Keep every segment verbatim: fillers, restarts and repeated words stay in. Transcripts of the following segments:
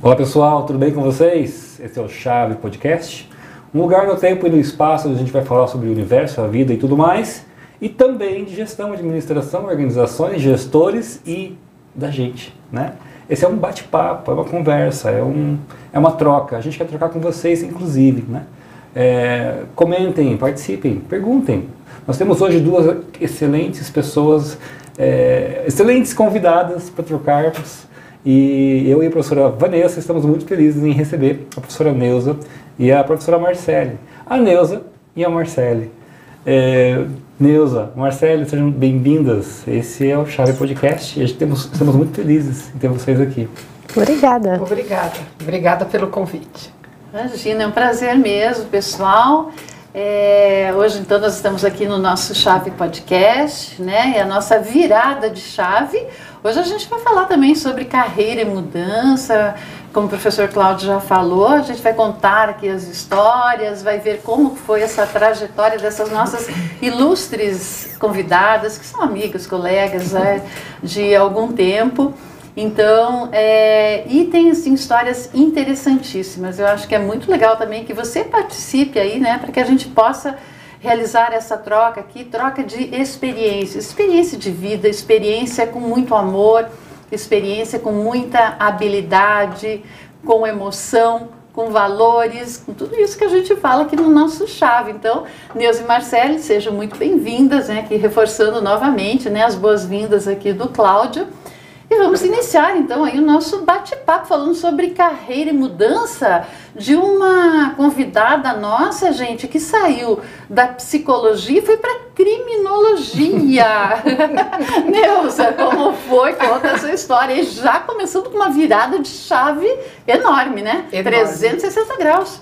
Olá pessoal, tudo bem com vocês? Esse é o Chave Podcast, um lugar no tempo e no espaço onde a gente vai falar sobre o universo, a vida e tudo mais, e também de gestão, administração, organizações, gestores e da gente, né? Esse é um bate-papo, é uma conversa, é, um, é uma troca, a gente quer trocar com vocês inclusive, né? É, comentem, participem, perguntem. Nós temos hoje duas excelentes pessoas, é, excelentes convidadas para trocarmos. E eu e a professora Vanessa estamos muito felizes em receber a professora Neuza e a professora Marcele. A Neuza e a Marcele. É, Neuza, Marcele, sejam bem-vindas. Esse é o Chave Podcast e a gente temos, estamos muito felizes em ter vocês aqui. Obrigada. Obrigada. Obrigada pelo convite. Imagina, é um prazer mesmo, pessoal. É, hoje, então, nós estamos aqui no nosso Chave Podcast, né? E a nossa virada de chave. Hoje a gente vai falar também sobre carreira e mudança, como o professor Cláudio já falou, a gente vai contar aqui as histórias, vai ver como foi essa trajetória dessas nossas ilustres convidadas, que são amigas, colegas, né, de algum tempo. Então, é, e tem assim, histórias interessantíssimas. Eu acho que é muito legal também que você participe aí, né, para que a gente possa realizar essa troca aqui, troca de experiência, experiência de vida, experiência com muito amor, experiência com muita habilidade, com emoção, com valores, com tudo isso que a gente fala aqui no nosso Chave. Então, Neuza e Marcele, sejam muito bem-vindas, né, aqui reforçando novamente, né, as boas-vindas aqui do Cláudio. E vamos iniciar então aí o nosso bate-papo falando sobre carreira e mudança de uma convidada nossa, gente, que saiu da psicologia e foi para criminologia. Neuza, como foi? Conta essa história. E já começando com uma virada de chave enorme, né? Enorme. trezentos e sessenta graus.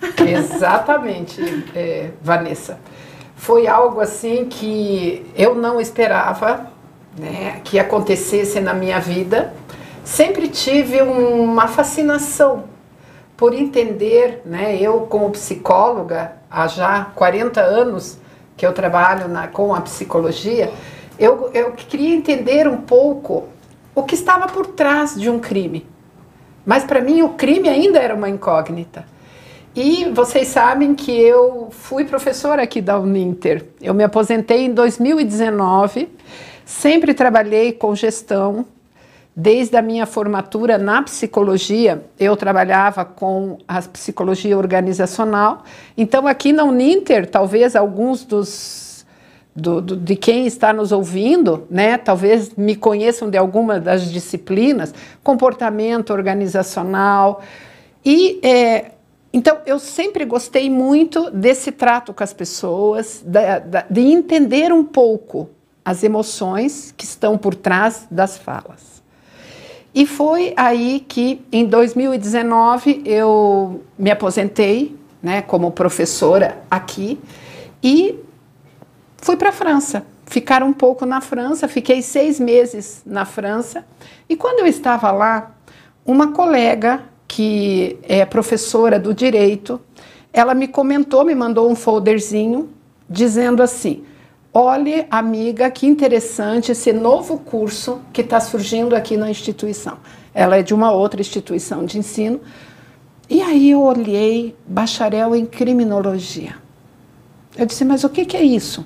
Exatamente, é, Vanessa. Foi algo assim que eu não esperava, né, que acontecesse na minha vida. Sempre tive uma fascinação por entender, né, eu como psicóloga, há já quarenta anos que eu trabalho na, com a psicologia, eu, eu queria entender um pouco o que estava por trás de um crime. Mas para mim o crime ainda era uma incógnita. E vocês sabem que eu fui professora aqui da Uninter. Eu me aposentei em dois mil e dezenove. Sempre trabalhei com gestão, desde a minha formatura na psicologia, eu trabalhava com a psicologia organizacional. Então, aqui na Uninter, talvez alguns dos, do, do, de quem está nos ouvindo, né, talvez me conheçam de alguma das disciplinas, comportamento organizacional. E, é, então, eu sempre gostei muito desse trato com as pessoas, da, da, de entender um pouco as emoções que estão por trás das falas. E foi aí que, em dois mil e dezenove, eu me aposentei, né, como professora aqui e fui para a França. Ficar um pouco na França, fiquei seis meses na França. E quando eu estava lá, uma colega que é professora do direito, ela me comentou, me mandou um folderzinho, dizendo assim: olhe, amiga, que interessante esse novo curso que está surgindo aqui na instituição. Ela é de uma outra instituição de ensino. E aí eu olhei, bacharel em criminologia. Eu disse, mas o que, que é isso?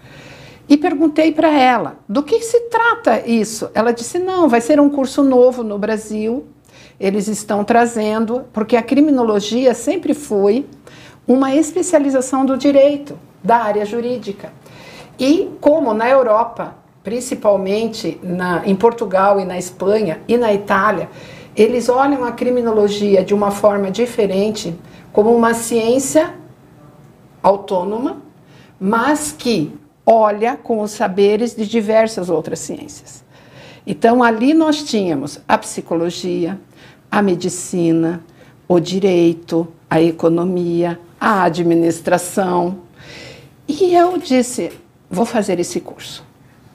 E perguntei para ela, do que se trata isso? Ela disse, não, vai ser um curso novo no Brasil. Eles estão trazendo, porque a criminologia sempre foi uma especialização do direito, da área jurídica. E como na Europa, principalmente na, em Portugal e na Espanha e na Itália, eles olham a criminologia de uma forma diferente, como uma ciência autônoma, mas que olha com os saberes de diversas outras ciências. Então ali nós tínhamos a psicologia, a medicina, o direito, a economia, a administração. E eu disse, vou fazer esse curso.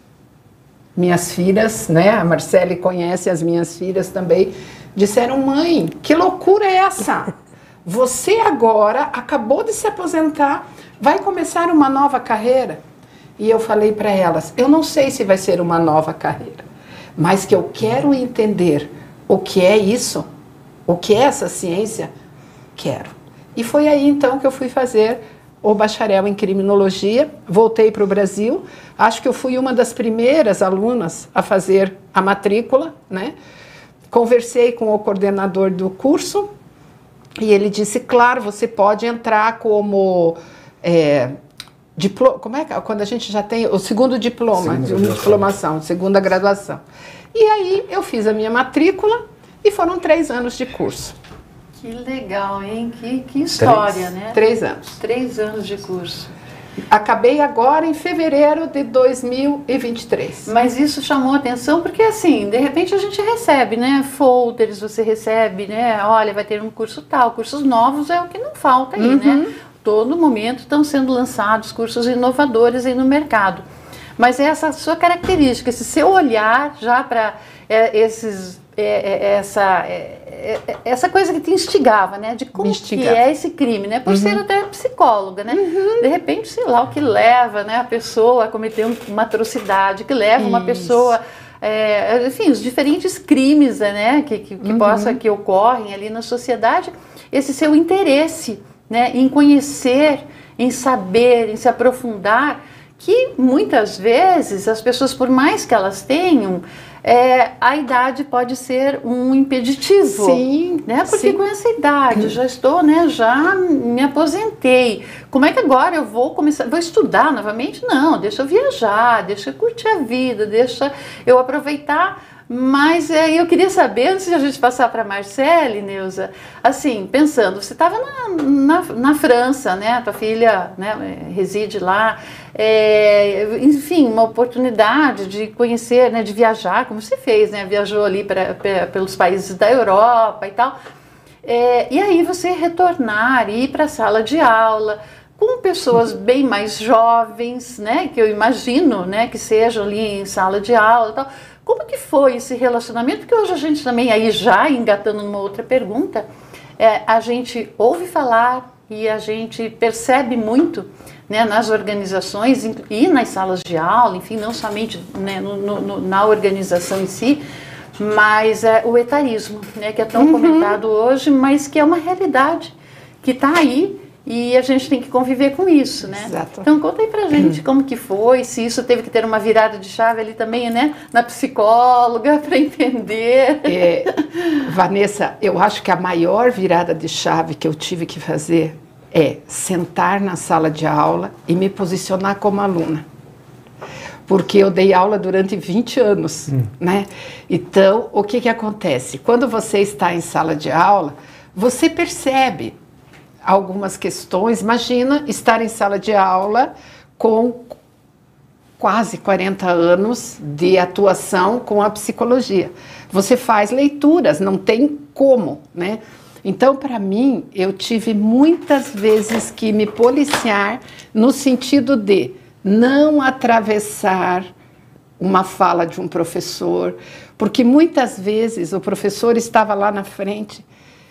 Minhas filhas, né, a Marcele conhece as minhas filhas também, disseram, mãe, que loucura é essa? Você agora acabou de se aposentar, vai começar uma nova carreira? E eu falei para elas, eu não sei se vai ser uma nova carreira, mas que eu quero entender o que é isso, o que é essa ciência? Quero. E foi aí então que eu fui fazer o bacharel em criminologia, voltei para o Brasil, acho que eu fui uma das primeiras alunas a fazer a matrícula, né? Conversei com o coordenador do curso e ele disse, claro, você pode entrar como... É, Diplo, como é que quando a gente já tem o segundo diploma de uma diplomação, segunda graduação. E aí eu fiz a minha matrícula e foram três anos de curso. Que legal, hein? Que, que história, três, né? Três anos. Três anos de curso. Acabei agora em fevereiro de dois mil e vinte e três. Mas isso chamou a atenção porque, assim, de repente a gente recebe, né? Folders, você recebe, né? Olha, vai ter um curso tal. Cursos novos é o que não falta aí, uhum. né? Todo momento estão sendo lançados cursos inovadores aí no mercado. Mas essa sua característica, esse seu olhar já para é, esses, é, é, essa, é, é, essa coisa que te instigava, né? De como que é esse crime, né? Por uhum. ser até psicóloga, né? Uhum. De repente, sei lá, o que leva, né, a pessoa a cometer uma atrocidade, que leva Isso. uma pessoa... É, enfim, os diferentes crimes, né, que, que, que, uhum. possa, que ocorrem ali na sociedade, esse seu interesse, né, em conhecer, em saber, em se aprofundar, que muitas vezes as pessoas, por mais que elas tenham, é, a idade pode ser um impeditivo. Sim, né? Porque sim. com essa idade, já estou, né, já me aposentei. Como é que agora eu vou começar, vou estudar novamente? Não, deixa eu viajar, deixa eu curtir a vida, deixa eu aproveitar. Mas é, eu queria saber, antes de a gente passar para a Marcele, Neuza, assim, pensando, você estava na, na, na França, né? Tua filha, né, reside lá, é, enfim, uma oportunidade de conhecer, né, de viajar, como você fez, né? Viajou ali pra, pra, pelos países da Europa e tal. É, e aí você retornar, ir para a sala de aula, com pessoas bem mais jovens, né? Que eu imagino, né, que sejam ali em sala de aula e tal. Como que foi esse relacionamento? Porque hoje a gente também, aí já engatando numa outra pergunta, é, a gente ouve falar e a gente percebe muito, né, nas organizações e nas salas de aula, enfim, não somente, né, no, no, na organização em si, mas é, o etarismo, né, que é tão uhum. comentado hoje, mas que é uma realidade que está aí. E a gente tem que conviver com isso, né? Exato. Então conta aí pra gente como que foi, se isso teve que ter uma virada de chave ali também, né? Na psicóloga, para entender. É, Vanessa, eu acho que a maior virada de chave que eu tive que fazer é sentar na sala de aula e me posicionar como aluna. Porque eu dei aula durante vinte anos, hum. né? Então, o que que acontece? Quando você está em sala de aula, você percebe algumas questões. Imagina estar em sala de aula com quase quarenta anos de atuação com a psicologia. Você faz leituras, não tem como, né? Então, para mim, eu tive muitas vezes que me policiar no sentido de não atravessar uma fala de um professor, porque muitas vezes o professor estava lá na frente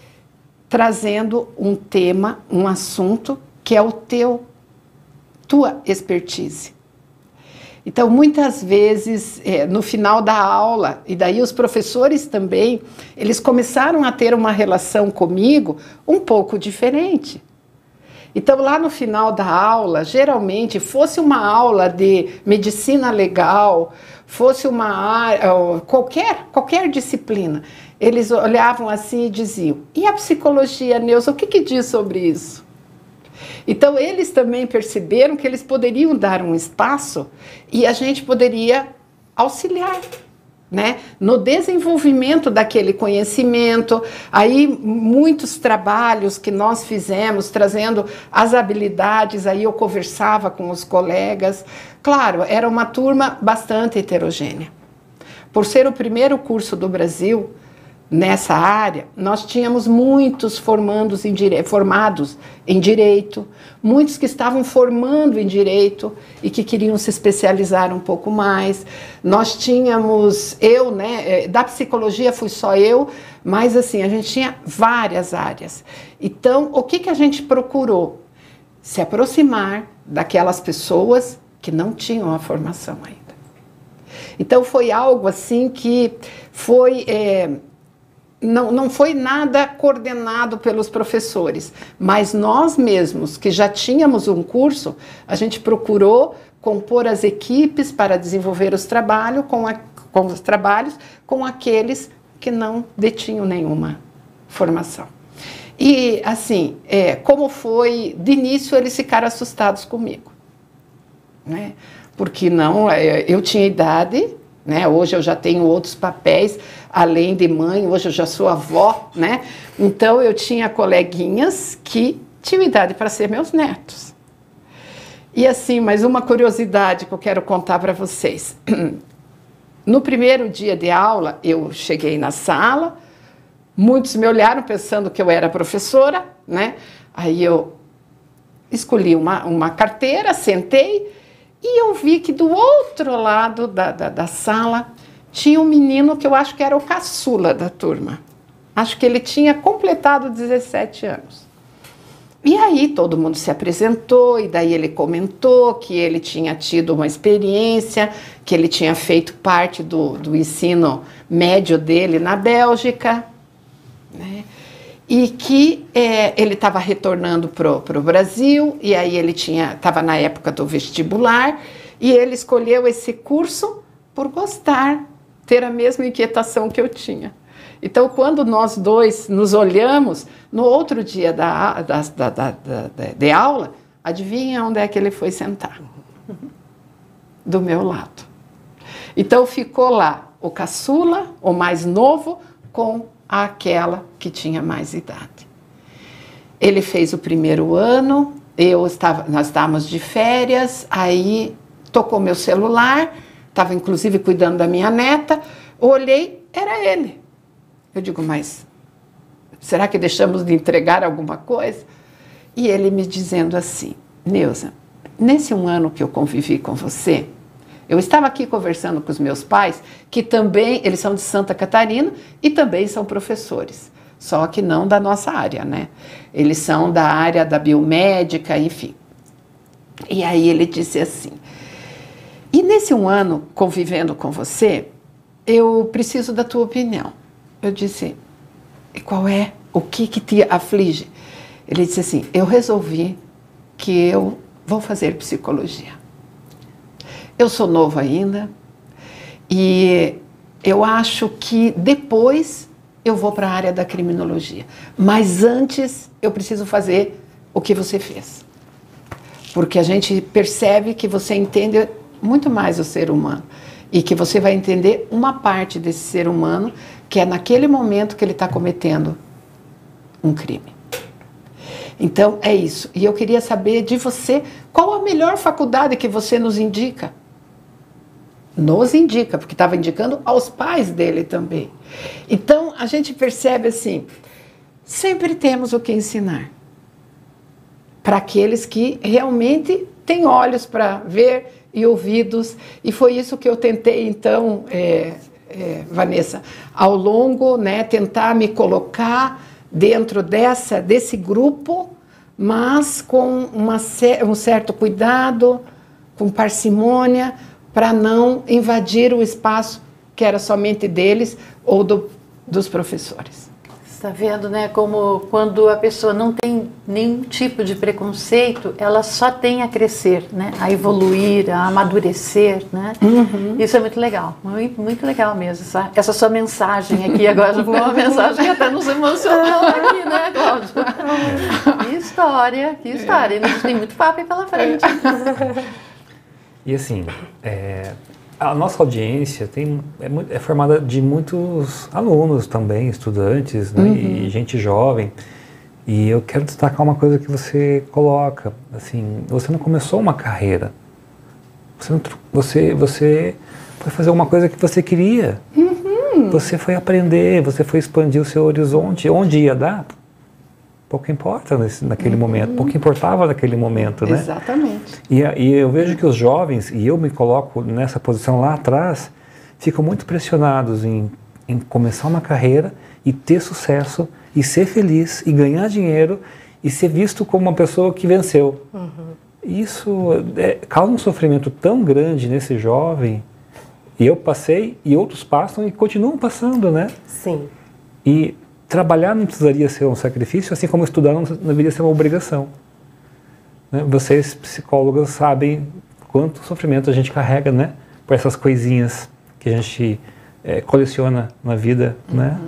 trazendo um tema, um assunto que é o teu, tua expertise. Então, muitas vezes, é, no final da aula, e daí os professores também, eles começaram a ter uma relação comigo um pouco diferente. Então, lá no final da aula, geralmente, fosse uma aula de medicina legal, fosse uma área, qualquer, qualquer disciplina, eles olhavam assim e diziam, e a psicologia, Neuza, o que que diz sobre isso? Então, eles também perceberam que eles poderiam dar um espaço e a gente poderia auxiliar, né, no desenvolvimento daquele conhecimento. Aí, muitos trabalhos que nós fizemos, trazendo as habilidades, aí eu conversava com os colegas. Claro, era uma turma bastante heterogênea. Por ser o primeiro curso do Brasil nessa área, nós tínhamos muitos formandos em dire... formados em Direito, muitos que estavam formando em Direito e que queriam se especializar um pouco mais. Nós tínhamos, eu, né, da psicologia fui só eu, mas assim, a gente tinha várias áreas. Então, o que que a gente procurou? Se aproximar daquelas pessoas que não tinham a formação ainda. Então, foi algo assim que foi... É, não, não foi nada coordenado pelos professores, mas nós mesmos, que já tínhamos um curso, a gente procurou compor as equipes para desenvolver os, trabalho com a, com os trabalhos com aqueles que não detinham nenhuma formação. E, assim, é, como foi, de início eles ficaram assustados comigo, né? Porque não, eu tinha idade, né? Hoje eu já tenho outros papéis, além de mãe, hoje eu já sou avó, né? Então eu tinha coleguinhas que tinham idade para ser meus netos. E assim, mais uma curiosidade que eu quero contar para vocês. No primeiro dia de aula, eu cheguei na sala, muitos me olharam pensando que eu era professora, né? Aí eu escolhi uma, uma carteira, sentei, e eu vi que do outro lado da, da, da sala tinha um menino que eu acho que era o caçula da turma. Acho que ele tinha completado dezessete anos. E aí todo mundo se apresentou, e daí ele comentou que ele tinha tido uma experiência, que ele tinha feito parte do, do ensino médio dele na Bélgica, né? E que é, ele estava retornando para o Brasil, e aí ele tinha, estava na época do vestibular, e ele escolheu esse curso por gostar, ter a mesma inquietação que eu tinha. Então, quando nós dois nos olhamos, no outro dia da, da, da, da, da, de aula, adivinha onde é que ele foi sentar? Do meu lado. Então, ficou lá o caçula, o mais novo, com aquela que tinha mais idade. Ele fez o primeiro ano, eu estava, nós estávamos de férias, aí tocou meu celular, estava inclusive cuidando da minha neta, olhei, era ele. Eu digo, mas será que deixamos de entregar alguma coisa? E ele me dizendo assim, Neuza, nesse um ano que eu convivi com você, eu estava aqui conversando com os meus pais, que também, eles são de Santa Catarina e também são professores, só que não da nossa área, né? Eles são da área da biomédica, enfim. E aí ele disse assim, e nesse um ano convivendo com você, eu preciso da tua opinião. Eu disse, e qual é? O que que te aflige? Ele disse assim, eu resolvi que eu vou fazer psicologia. Eu sou novo ainda e eu acho que depois eu vou para a área da criminologia. Mas antes eu preciso fazer o que você fez. Porque a gente percebe que você entende muito mais o ser humano e que você vai entender uma parte desse ser humano que é naquele momento que ele está cometendo um crime. Então, é isso. E eu queria saber de você, qual a melhor faculdade que você nos indica? Nos indica, porque estava indicando aos pais dele também. Então, a gente percebe assim, sempre temos o que ensinar. Para aqueles que realmente têm olhos para ver e ouvidos. E foi isso que eu tentei, então, é, é, Vanessa, ao longo, né, tentar me colocar dentro dessa, desse grupo, mas com uma, um certo cuidado, com parcimônia, para não invadir o espaço que era somente deles ou do, dos professores. Está vendo, né, como quando a pessoa não tem nenhum tipo de preconceito, ela só tem a crescer, né, a evoluir, a amadurecer, né? Uhum. Isso é muito legal, muito, muito legal mesmo, essa, essa sua mensagem aqui agora, já foi uma mensagem que até nos emocionou aqui, né, Cláudio? Que história, que história, e a gente tem muito papo aí pela frente. E assim, é, a nossa audiência tem, é, muito, é formada de muitos alunos também, estudantes, né, uhum. e gente jovem. E eu quero destacar uma coisa que você coloca, assim, você não começou uma carreira, você, não, você, você foi fazer uma coisa que você queria, uhum. você foi aprender, você foi expandir o seu horizonte, onde ia dar, pouco importa nesse, naquele uhum. momento, pouco importava naquele momento, né? Exatamente. E, e eu vejo que os jovens, e eu me coloco nessa posição lá atrás, ficam muito pressionados em, em começar uma carreira e ter sucesso, e ser feliz, e ganhar dinheiro, e ser visto como uma pessoa que venceu. Uhum. Isso é, causa um sofrimento tão grande nesse jovem, e eu passei, e outros passam, e continuam passando, né? Sim. E trabalhar não precisaria ser um sacrifício, assim como estudar não deveria ser uma obrigação. Né? Vocês, psicólogas, sabem quanto sofrimento a gente carrega, né? Por essas coisinhas que a gente é, coleciona na vida, uhum. né?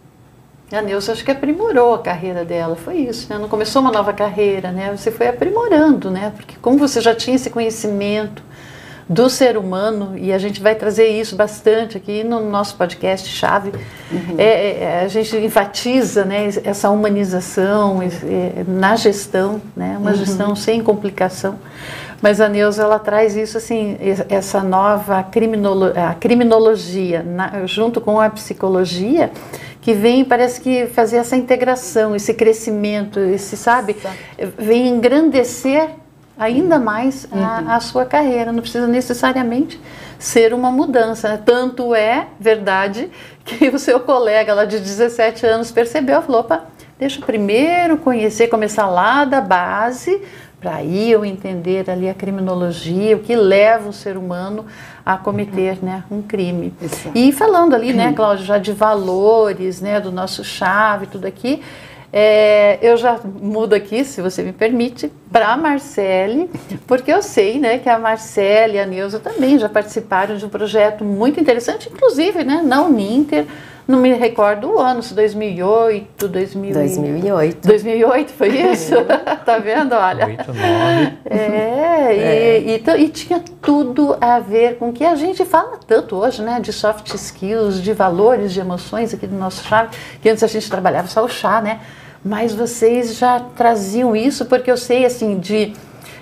A Neuza acho que aprimorou a carreira dela, foi isso, né? Não começou uma nova carreira, né? Você foi aprimorando, né? Porque como você já tinha esse conhecimento do ser humano, e a gente vai trazer isso bastante aqui no nosso podcast Chave, uhum. é, é, a gente enfatiza, né, essa humanização é, na gestão, né? Uma uhum. gestão sem complicação. Mas a Neuza, ela traz isso assim, essa nova criminolo a criminologia, na, junto com a psicologia, que vem, parece que fazer essa integração, esse crescimento, esse, sabe, vem engrandecer ainda mais uhum. a, a sua carreira. Não precisa necessariamente ser uma mudança, né? Tanto é verdade que o seu colega lá de dezessete anos percebeu, falou, opa, deixa eu primeiro conhecer, começar lá da base, para aí eu entender ali a criminologia, o que leva o ser humano a cometer, uhum. né, um crime. Exato. E falando ali, né, Cláudia, já de valores, né, do nosso chave, tudo aqui, é, eu já mudo aqui, se você me permite, para a Marcele, porque eu sei, né, que a Marcele e a Neuza também já participaram de um projeto muito interessante, inclusive, né, na Uninter. Não me recordo o ano, se dois mil e oito, dois mil... dois mil e oito. dois mil e oito, foi isso? Tá vendo? Olha. oito, nove. É, é. E, e, e tinha tudo a ver com o que a gente fala tanto hoje, né? De soft skills, de valores, de emoções aqui do nosso chave, que antes a gente trabalhava só o chá, né? Mas vocês já traziam isso, porque eu sei, assim, de,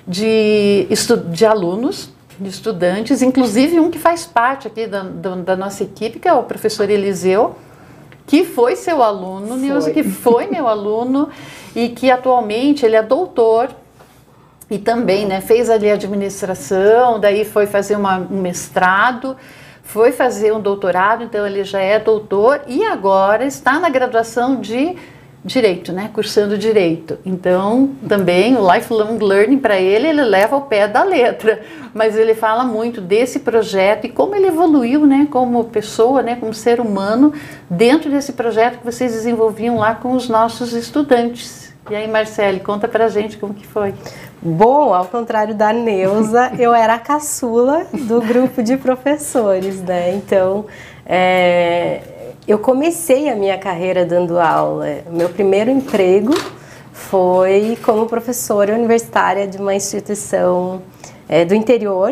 de, estu, de alunos, de estudantes, inclusive um que faz parte aqui da, da, da nossa equipe, que é o professor Eliseu, que foi seu aluno, Neuza, que foi meu aluno, e que atualmente ele é doutor, e também, né, fez ali administração, daí foi fazer uma, um mestrado, foi fazer um doutorado, então ele já é doutor, e agora está na graduação de Direito, né? Cursando Direito. Então, também o Lifelong Learning para ele, ele leva ao pé da letra. Mas ele fala muito desse projeto e como ele evoluiu, né? Como pessoa, né? Como ser humano, dentro desse projeto que vocês desenvolviam lá com os nossos estudantes. E aí, Marcele, conta pra gente como que foi. Bom, ao contrário da Neuza, eu era a caçula do grupo de professores, né? Então, é... eu comecei a minha carreira dando aula. Meu primeiro emprego foi como professora universitária de uma instituição é, do interior.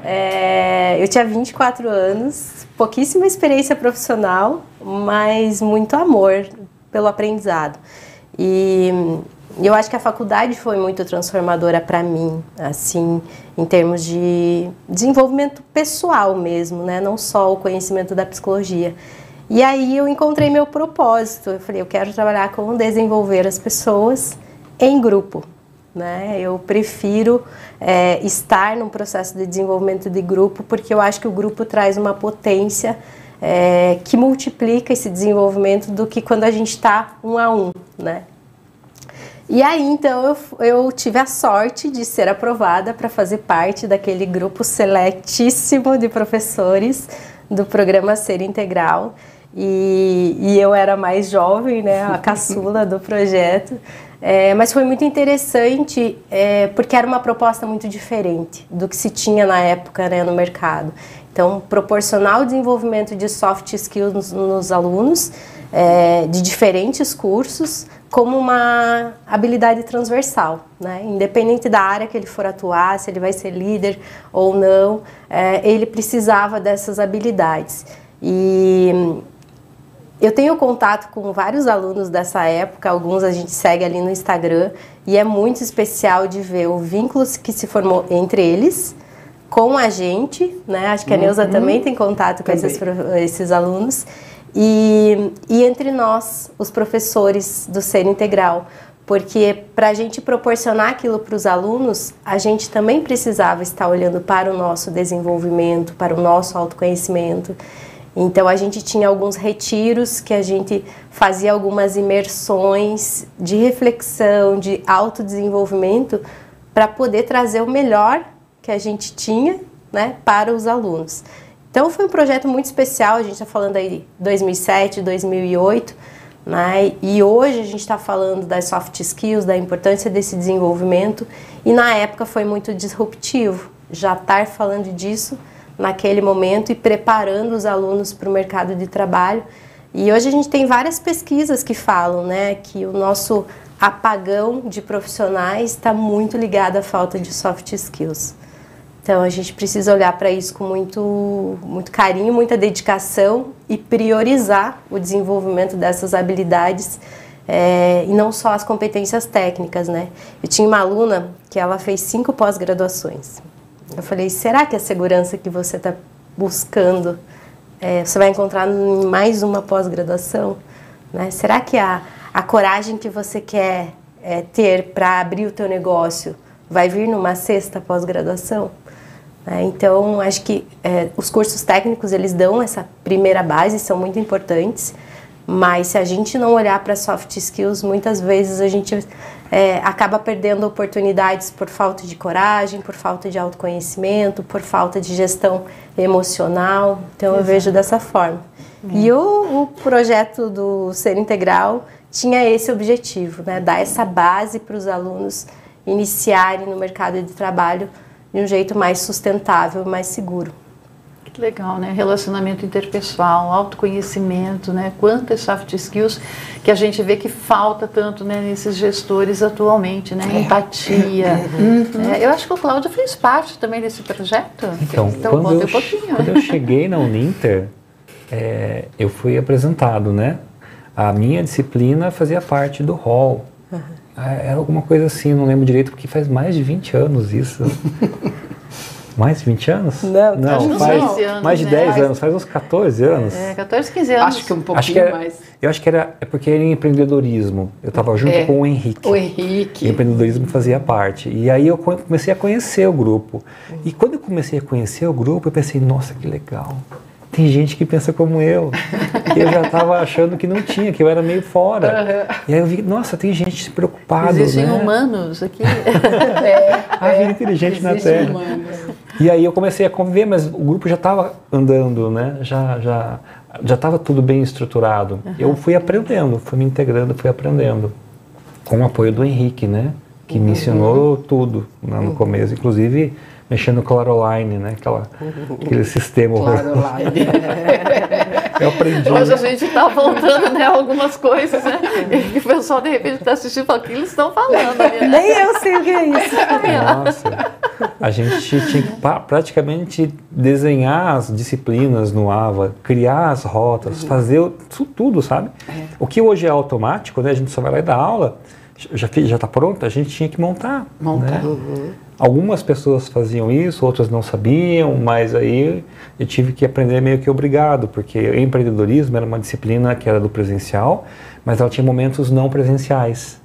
É, eu tinha vinte e quatro anos, pouquíssima experiência profissional, mas muito amor pelo aprendizado. E eu acho que a faculdade foi muito transformadora para mim, assim, em termos de desenvolvimento pessoal mesmo, né? Não só o conhecimento da psicologia. E aí eu encontrei meu propósito, eu falei, eu quero trabalhar com desenvolver as pessoas em grupo, né? Eu prefiro é, estar num processo de desenvolvimento de grupo, porque eu acho que o grupo traz uma potência é, que multiplica esse desenvolvimento do que quando a gente está um a um, né? E aí, então, eu, eu tive a sorte de ser aprovada para fazer parte daquele grupo seletíssimo de professores do programa Ser Integral. E, e eu era mais jovem, né, a caçula do projeto, é, mas foi muito interessante é, porque era uma proposta muito diferente do que se tinha na época, né, no mercado. Então, proporcionar o desenvolvimento de soft skills nos, nos alunos, é, de diferentes cursos, como uma habilidade transversal, né? Independente da área que ele for atuar, se ele vai ser líder ou não, é, ele precisava dessas habilidades. E eu tenho contato com vários alunos dessa época, alguns a gente segue ali no Instagram, e é muito especial de ver o vínculo que se formou entre eles, com a gente, né? Acho que a Neuza uhum. também tem contato com esses, esses alunos, e, e entre nós, os professores do Ser Integral, porque para a gente proporcionar aquilo para os alunos, a gente também precisava estar olhando para o nosso desenvolvimento, para o nosso autoconhecimento. Então, a gente tinha alguns retiros que a gente fazia algumas imersões de reflexão, de autodesenvolvimento, para poder trazer o melhor que a gente tinha, né, para os alunos. Então, foi um projeto muito especial, a gente está falando aí de dois mil e sete, dois mil e oito, né? E hoje a gente está falando das soft skills, da importância desse desenvolvimento, e na época foi muito disruptivo já estar falando disso naquele momento e preparando os alunos para o mercado de trabalho. E hoje a gente tem várias pesquisas que falam, né, que o nosso apagão de profissionais está muito ligado à falta de soft skills. Então a gente precisa olhar para isso com muito, muito carinho, muita dedicação e priorizar o desenvolvimento dessas habilidades é, e não só as competências técnicas, né? Eu tinha uma aluna que ela fez cinco pós-graduações. Eu falei, será que a segurança que você está buscando é, você vai encontrar em mais uma pós-graduação? Né? Será que a, a coragem que você quer é, ter para abrir o teu negócio vai vir numa sexta pós-graduação? É, então, acho que é, os cursos técnicos, eles dão essa primeira base, são muito importantes, mas se a gente não olhar para soft skills, muitas vezes a gente é, acaba perdendo oportunidades por falta de coragem, por falta de autoconhecimento, por falta de gestão emocional. Então, Exato. Eu vejo dessa forma. Hum. E o, o projeto do Ser Integral tinha esse objetivo, né? Dar essa base para os alunos iniciarem no mercado de trabalho de um jeito mais sustentável e mais seguro. Que legal, né? Relacionamento interpessoal, autoconhecimento, né? Quantas soft skills que a gente vê que falta tanto, né, nesses gestores atualmente, né? É. Empatia. Uhum. É, eu acho que o Cláudio fez parte também desse projeto. Então, então quando, eu, um pouquinho. quando eu cheguei na Uninter, é, eu fui apresentado, né? A minha disciplina fazia parte do hall. Uhum. Era alguma coisa assim, não lembro direito, porque faz mais de vinte anos isso. Mais de vinte anos? Não, não faz anos, mais de né? dez anos, faz uns quatorze anos. É, quatorze, quinze anos. Acho que um pouquinho acho que era, mais. Eu acho que era é porque era empreendedorismo. Eu estava junto é, com o Henrique. O Henrique. E o empreendedorismo fazia parte. E aí eu comecei a conhecer o grupo. E quando eu comecei a conhecer o grupo, eu pensei, nossa, que legal. Tem gente que pensa como eu. E eu já estava achando que não tinha, que eu era meio fora. Uhum. E aí eu vi, nossa, tem gente preocupada, Existem né? humanos aqui. É, a vida inteligente na Terra. Humanos. E aí eu comecei a conviver, mas o grupo já estava andando, né? Já já já estava tudo bem estruturado. Uhum. Eu fui aprendendo, fui me integrando, fui aprendendo. Com o apoio do Henrique, né? Que uhum. me ensinou tudo lá no uhum. começo, inclusive mexendo no Claroline, né? Aquela, aquele sistema. Claroline. Eu aprendi. Hoje a gente está voltando, né, algumas coisas, né? E o pessoal, de repente, está assistindo e fala, o que eles estão falando ali, né? Nem eu sei o que é isso. Nossa, a gente tinha que praticamente desenhar as disciplinas no AVA, criar as rotas, uhum. fazer isso tudo, sabe? É. O que hoje é automático, né? A gente só vai lá e dá aula, já está pronto, a gente tinha que montar. Montar. Né? Uhum. Algumas pessoas faziam isso, outras não sabiam, mas aí eu tive que aprender meio que obrigado, porque empreendedorismo era uma disciplina que era do presencial, mas ela tinha momentos não presenciais.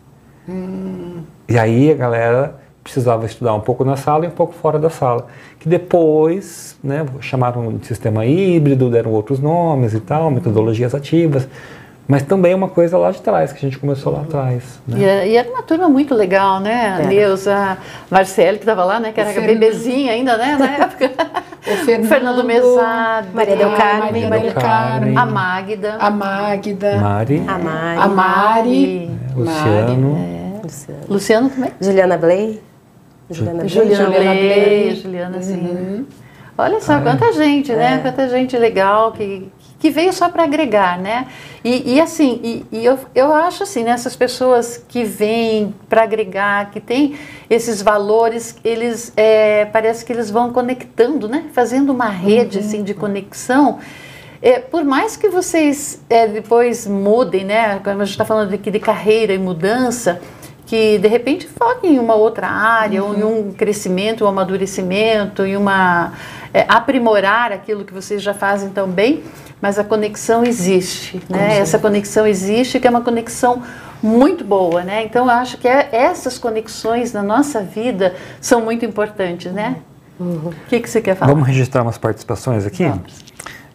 Hum. E aí a galera precisava estudar um pouco na sala e um pouco fora da sala. Que depois, né, chamaram de sistema híbrido, deram outros nomes e tal, metodologias ativas. Mas também é uma coisa lá de trás, que a gente começou lá atrás. Né? E, e era uma turma muito legal, né? A Neuza, Marcele, que estava lá, né? Que era bebezinha ainda, né? Na época. O Fernando, Fernando Mesado, Maria del Carmen, Maria del Carmen, a Magda, a Magda, Mari, a Mari, a Mari, é, Luciano, é. Luciano, Luciano também, Juliana Blay, Juliana, Juliana Blay, Juliana, sim. Uhum. Olha só, Ai, quanta gente, é. né? Quanta gente legal que que veio só para agregar, né? E, e assim, e, e eu, eu acho assim, né, essas pessoas que vêm para agregar, que têm esses valores, eles, é, parece que eles vão conectando, né? Fazendo uma rede, uhum. assim, de conexão. É, por mais que vocês é, depois mudem, né? Como a gente está falando aqui de carreira e mudança, que de repente foquem em uma outra área, uhum. ou em um crescimento, um amadurecimento, em uma é, aprimorar aquilo que vocês já fazem tão bem, mas a conexão existe, né? Essa conexão existe, que é uma conexão muito boa, né? Então eu acho que é, essas conexões na nossa vida são muito importantes, né? Uhum. O que, que você quer falar? Vamos registrar umas participações aqui? Vamos.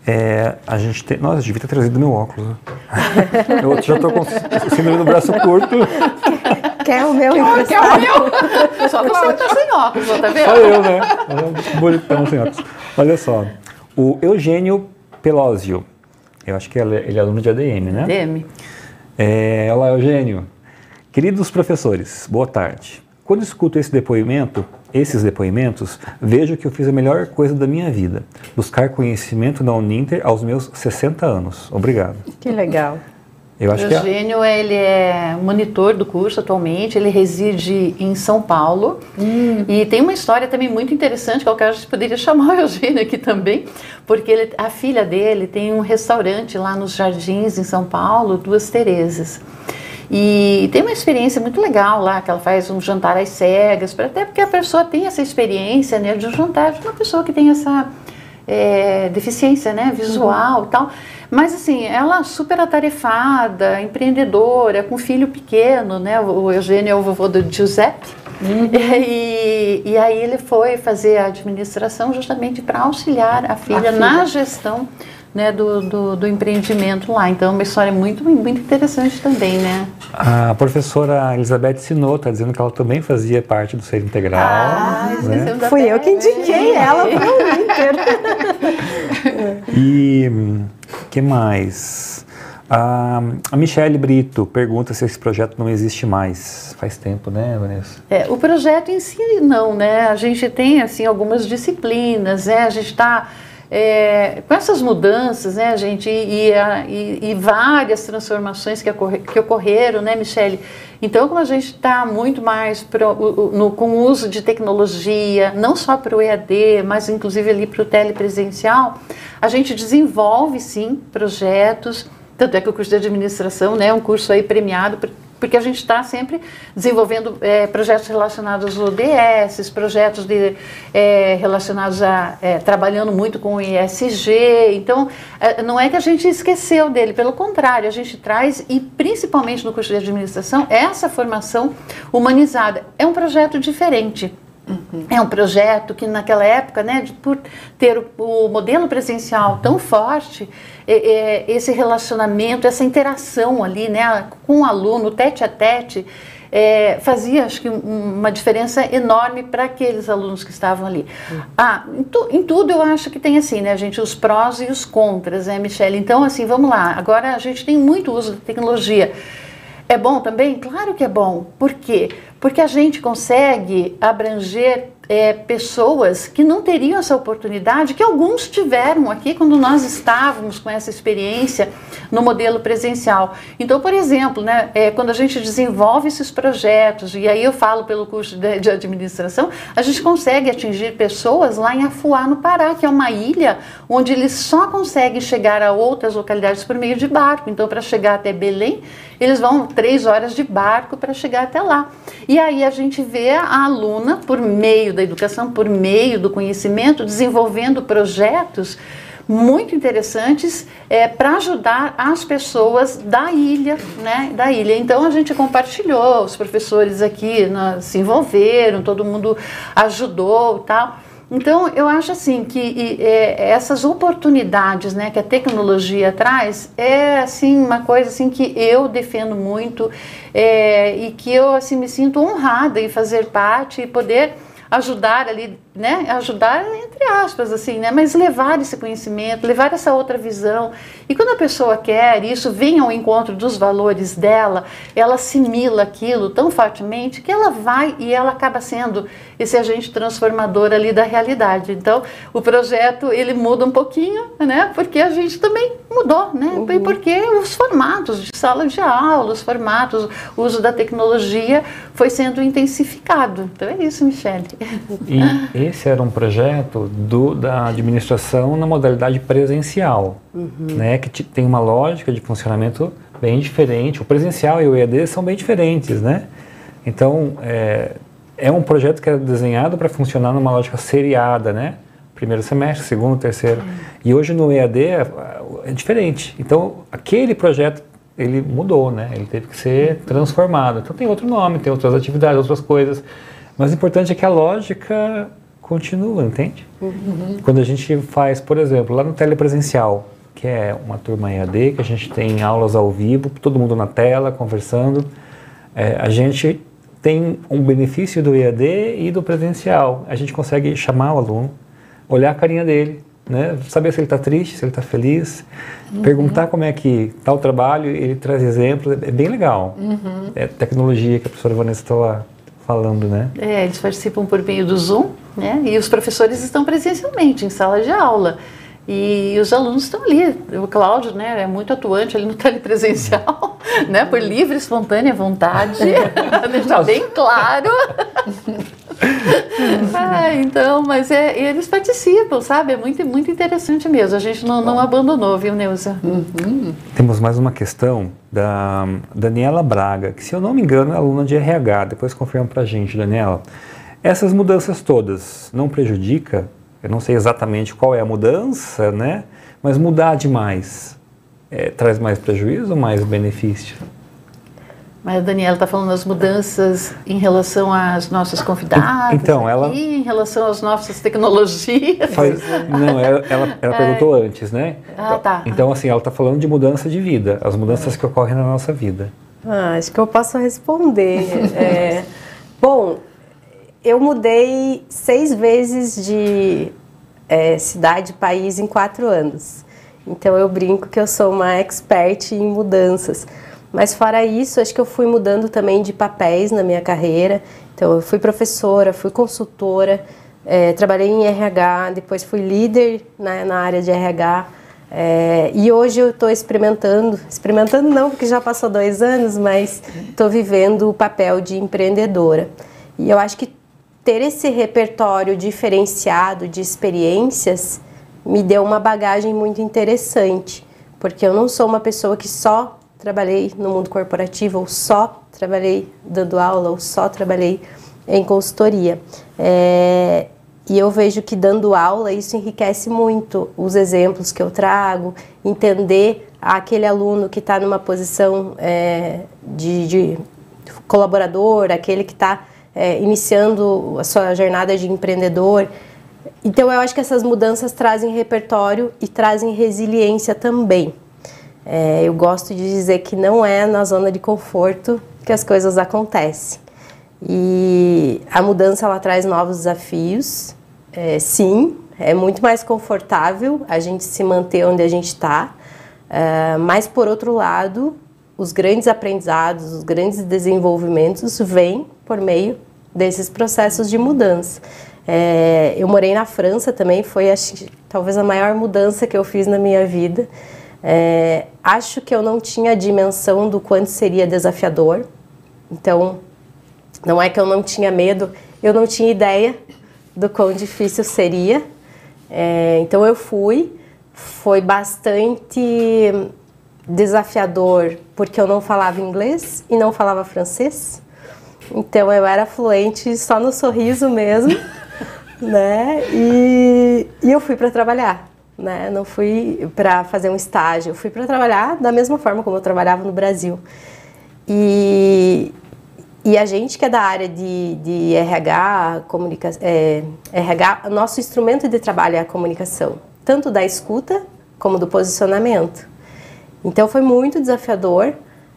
É, a gente tem... Nossa, eu devia ter trazido meu óculos. Eu já estou com o síndrome do braço curto. Quer o meu? Quer, quer o meu? Só que você está sem óculos, tá vendo? Só eu, né? Um bonitão sem óculos. Olha só. O Eugênio Pelósio. Eu acho que ele é aluno de A D M, né? A D M. É, olá, Eugênio. Queridos professores, boa tarde. Quando escuto esse depoimento, esses depoimentos, vejo que eu fiz a melhor coisa da minha vida. Buscar conhecimento na Uninter aos meus sessenta anos. Obrigado. Que legal. Eu acho o que Eugênio, é... ele é monitor do curso atualmente, ele reside em São Paulo. Hum. E tem uma história também muito interessante, que eu quero, a gente poderia chamar o Eugênio aqui também, porque ele, a filha dele tem um restaurante lá nos Jardins, em São Paulo, Duas Terezas. E tem uma experiência muito legal lá, que ela faz um jantar às cegas, até porque a pessoa tem essa experiência, né, de um jantar de uma pessoa que tem essa é, deficiência, né, visual, uhum, e tal. Mas assim, ela super atarefada, empreendedora, com filho pequeno, né? O Eugênio é o vovô do Giuseppe. Uhum. E, e aí ele foi fazer a administração justamente para auxiliar a filha, a filha na gestão, né, do, do, do empreendimento lá. Então, uma história muito, muito interessante também, né? A professora Elizabeth Sinot está dizendo que ela também fazia parte do Ser Integral. Ah, né? Fui eu que indiquei ela para o Inter. E o que mais? A, a Michele Brito pergunta se esse projeto não existe mais. Faz tempo, né, Vanessa? É, o projeto em si não, né? A gente tem assim algumas disciplinas, né? A gente está é, com essas mudanças, né, gente, e, e, e várias transformações que, ocorre, que ocorreram, né, Michele? Então, como a gente está muito mais pro, no, com o uso de tecnologia, não só para o E A D, mas inclusive ali para o telepresencial, a gente desenvolve, sim, projetos. Tanto é que o curso de administração, né, é um curso aí premiado, porque a gente está sempre desenvolvendo é, projetos relacionados aos O D S, projetos de, é, relacionados a, é, trabalhando muito com o I S G. Então, é, não é que a gente esqueceu dele, pelo contrário, a gente traz, e principalmente no curso de administração, essa formação humanizada. É um projeto diferente. Uhum. É um projeto que naquela época, né, de, por ter o, o modelo presencial tão forte, é, é, esse relacionamento, essa interação ali, né, com o aluno, tete a tete, é, fazia, acho que, uma diferença enorme para aqueles alunos que estavam ali. Uhum. Ah, em, tu, em tudo eu acho que tem assim, né, gente, os prós e os contras, né, Michele? Então, assim, vamos lá. Agora a gente tem muito uso da tecnologia. É bom também? Claro que é bom. Por quê? Porque a gente consegue abranger é, pessoas que não teriam essa oportunidade, que alguns tiveram aqui quando nós estávamos com essa experiência no modelo presencial. Então, por exemplo, né, é, quando a gente desenvolve esses projetos, e aí eu falo pelo curso de, de administração, a gente consegue atingir pessoas lá em Afuá, no Pará, que é uma ilha onde eles só conseguem chegar a outras localidades por meio de barco. Então, para chegar até Belém, eles vão três horas de barco para chegar até lá. E aí a gente vê a aluna, por meio da educação, por meio do conhecimento, desenvolvendo projetos muito interessantes é, para ajudar as pessoas da ilha, né, da ilha. Então a gente compartilhou, os professores aqui né, se envolveram, todo mundo ajudou e tal. Então, eu acho assim que e, é, essas oportunidades, né, que a tecnologia traz é assim, uma coisa assim, que eu defendo muito é, e que eu assim, me sinto honrada em fazer parte e poder ajudar ali, né, ajudar entre aspas, assim, né, mas levar esse conhecimento, levar essa outra visão. E quando a pessoa quer, isso vem ao encontro dos valores dela, ela assimila aquilo tão fortemente que ela vai e ela acaba sendo esse agente transformador ali da realidade. Então, o projeto, ele muda um pouquinho, né, porque a gente também mudou, né, uhum. E porque os formatos de sala de aula, os formatos, o uso da tecnologia foi sendo intensificado. Então, é isso, Michele. E esse era um projeto do, da administração na modalidade presencial, uhum. né, que tem uma lógica de funcionamento bem diferente. O presencial e o E A D são bem diferentes, né? Então, é, é um projeto que era desenhado para funcionar numa lógica seriada, né? Primeiro semestre, segundo, terceiro. Uhum. E hoje no E A D é, é diferente. Então, aquele projeto, ele mudou, né? Ele teve que ser transformado. Então, tem outro nome, tem outras atividades, outras coisas. Mas o importante é que a lógica continua, entende? Uhum. Quando a gente faz, por exemplo, lá no telepresencial, que é uma turma E A D, que a gente tem aulas ao vivo, todo mundo na tela, conversando, é, a gente tem um benefício do E A D e do presencial. A gente consegue chamar o aluno, olhar a carinha dele, né? Saber se ele está triste, se ele está feliz, uhum. perguntar como é que está o trabalho, ele traz exemplos, é bem legal. Uhum. É tecnologia que a professora Vanessa está lá falando, né? É, eles participam por meio do Zoom, né? E os professores estão presencialmente em sala de aula. E os alunos estão ali. O Cláudio, né, é muito atuante ali no telepresencial, né, por livre, espontânea vontade, deixar bem claro. ah, então, mas é, eles participam, sabe? É muito, muito interessante mesmo. A gente não, não abandonou, viu, Neuza? Uhum. Temos mais uma questão da Daniela Braga, que, se eu não me engano, é aluna de R H. Depois confirma pra gente, Daniela. Essas mudanças todas não prejudica? Eu não sei exatamente qual é a mudança, né? Mas mudar demais é, traz mais prejuízo ou mais benefício? Mas a Daniela está falando das mudanças em relação às nossas convidadas, então, ela, aqui, em relação às nossas tecnologias. Faz, não, ela, ela, ela perguntou é. antes, né? Ah, tá. Então, assim, ela está falando de mudança de vida, as mudanças que ocorrem na nossa vida. Ah, acho que eu posso responder. é, bom, eu mudei seis vezes de é, cidade, país em quatro anos. Então eu brinco que eu sou uma expert em mudanças. Mas fora isso, acho que eu fui mudando também de papéis na minha carreira. Então eu fui professora, fui consultora, é, trabalhei em R H, depois fui líder na, na área de R H. É, e hoje eu estou experimentando, experimentando não, porque já passou dois anos, mas estou vivendo o papel de empreendedora. E eu acho que ter esse repertório diferenciado de experiências me deu uma bagagem muito interessante, porque eu não sou uma pessoa que só trabalhei no mundo corporativo, ou só trabalhei dando aula, ou só trabalhei em consultoria. É, e eu vejo que dando aula isso enriquece muito os exemplos que eu trago, entender aquele aluno que está numa posição é, de, de colaborador, aquele que está é, iniciando a sua jornada de empreendedor. Então eu acho que essas mudanças trazem repertório e trazem resiliência também. É, eu gosto de dizer que não é na zona de conforto que as coisas acontecem. E a mudança ela traz novos desafios. É, sim, é muito mais confortável a gente se manter onde a gente está, é, mas por outro lado, os grandes aprendizados, os grandes desenvolvimentos vêm por meio desses processos de mudança. É, eu morei na França também, foi acho, talvez a maior mudança que eu fiz na minha vida. É, acho que eu não tinha a dimensão do quanto seria desafiador, então não é que eu não tinha medo, eu não tinha ideia do quão difícil seria. É, então eu fui, foi bastante desafiador porque eu não falava inglês e não falava francês, então eu era fluente só no sorriso mesmo, né? E, e eu fui para trabalhar. Né? Não fui para fazer um estágio, eu fui para trabalhar da mesma forma como eu trabalhava no Brasil. E, e a gente que é da área de, de R H, comunica, é, R H, nosso instrumento de trabalho é a comunicação, tanto da escuta como do posicionamento. Então foi muito desafiador.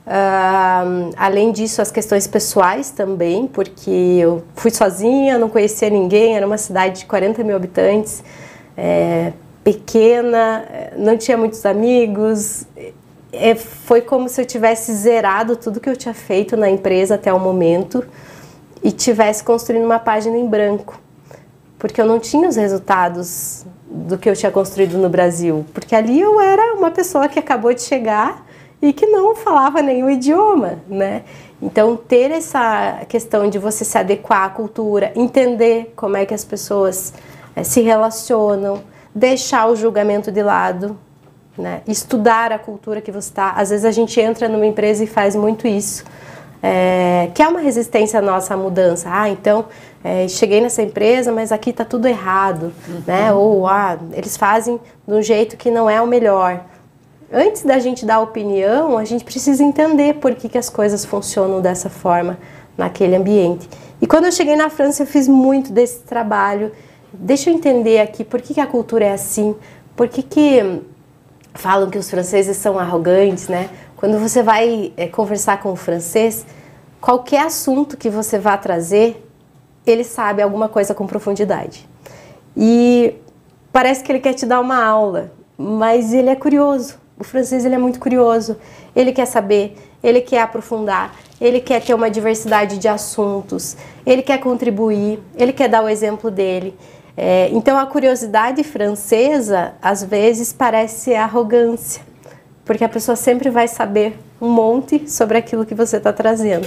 Uh, além disso, as questões pessoais também, porque eu fui sozinha, não conhecia ninguém, era uma cidade de quarenta mil habitantes, é, pequena, não tinha muitos amigos, é, foi como se eu tivesse zerado tudo que eu tinha feito na empresa até o momento e tivesse construindo uma página em branco, porque eu não tinha os resultados do que eu tinha construído no Brasil, porque ali eu era uma pessoa que acabou de chegar e que não falava nenhum idioma, né? Então ter essa questão de você se adequar à cultura, entender como é que as pessoas é, se relacionam, deixar o julgamento de lado, né? Estudar a cultura que você está. Às vezes a gente entra numa empresa e faz muito isso, é, que é uma resistência nossa à mudança. Ah, então, é, cheguei nessa empresa, mas aqui está tudo errado, uhum. né? Ou, ah, eles fazem de um jeito que não é o melhor. Antes da gente dar opinião, a gente precisa entender por que, que as coisas funcionam dessa forma naquele ambiente. E quando eu cheguei na França, eu fiz muito desse trabalho. Deixa eu entender aqui por que, que a cultura é assim, por que, que falam que os franceses são arrogantes, né? Quando você vai é, conversar com o francês, qualquer assunto que você vá trazer, ele sabe alguma coisa com profundidade. E parece que ele quer te dar uma aula, mas ele é curioso. O francês ele é muito curioso. Ele quer saber, ele quer aprofundar, ele quer ter uma diversidade de assuntos, ele quer contribuir, ele quer dar o exemplo dele. É, então a curiosidade francesa, às vezes, parece arrogância, porque a pessoa sempre vai saber um monte sobre aquilo que você está trazendo.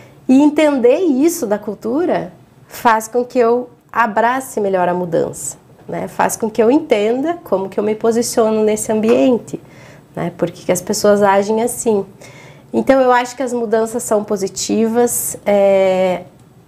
E entender isso da cultura faz com que eu abrace melhor a mudança, né? Faz com que eu entenda como que eu me posiciono nesse ambiente, né? Porque que as pessoas agem assim. Então eu acho que as mudanças são positivas. É,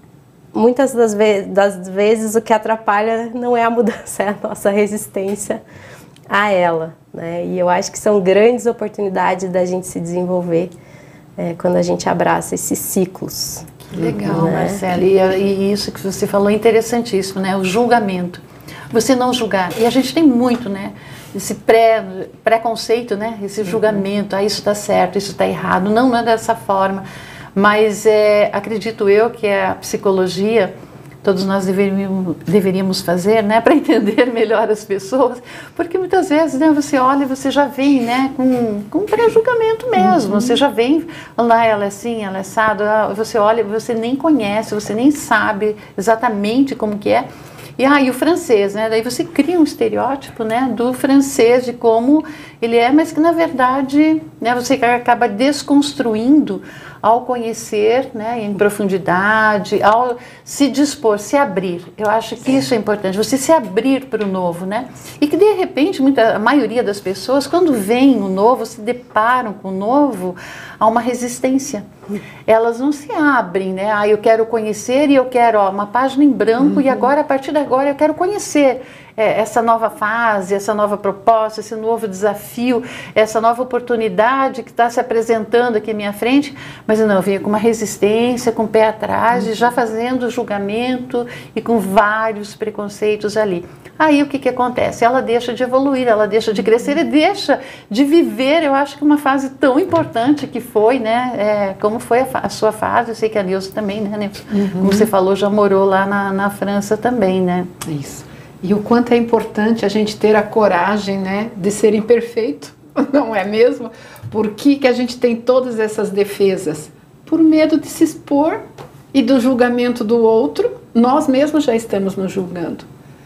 muitas das, ve das vezes o que atrapalha não é a mudança, é a nossa resistência a ela, né? E eu acho que são grandes oportunidades da gente se desenvolver é, quando a gente abraça esses ciclos. Que legal, né? Marcela. E, e isso que você falou é interessantíssimo, né? O julgamento. Você não julgar. E a gente tem muito, né? Esse pré, preconceito, né? Esse julgamento. Ah, isso está certo, isso está errado. Não, não é dessa forma. Mas é, acredito eu que a psicologia, todos nós deveríamos, deveríamos fazer, né? Para entender melhor as pessoas. Porque muitas vezes, né? Você olha e você já vem, né? Com, com um pré-julgamento mesmo. Uhum. Você já vem, lá ela é assim, ela é assado. Você olha, você nem conhece, você nem sabe exatamente como que é. E, ah, e o francês, né? Daí você cria um estereótipo, né, do francês, de como ele é, mas que na verdade, né, você acaba desconstruindo ao conhecer, né, em profundidade, ao se dispor, se abrir. Eu acho que isso é importante, você se abrir para o novo, né? E que de repente, muita, a maioria das pessoas, quando vem o novo, se deparam com o novo, há uma resistência. Elas não se abrem, né? Ah, eu quero conhecer e eu quero, ó, uma página em branco, uhum. E agora, a partir de agora, eu quero conhecer é, essa nova fase, essa nova proposta, esse novo desafio, essa nova oportunidade que está se apresentando aqui à minha frente, mas não, eu venho com uma resistência, com o pé atrás, uhum. Já fazendo julgamento e com vários preconceitos ali. Aí o que que acontece? Ela deixa de evoluir, ela deixa de crescer e deixa de viver, eu acho que uma fase tão importante que foi, né? É, como foi a, a sua fase, eu sei que a Nilza também, né, Nilza? Uhum. Como você falou, já morou lá na, na França também, né? Isso. E o quanto é importante a gente ter a coragem, né, de ser imperfeito, não é mesmo? Por que que a gente tem todas essas defesas? Por medo de se expor e do julgamento do outro, nós mesmos já estamos nos julgando.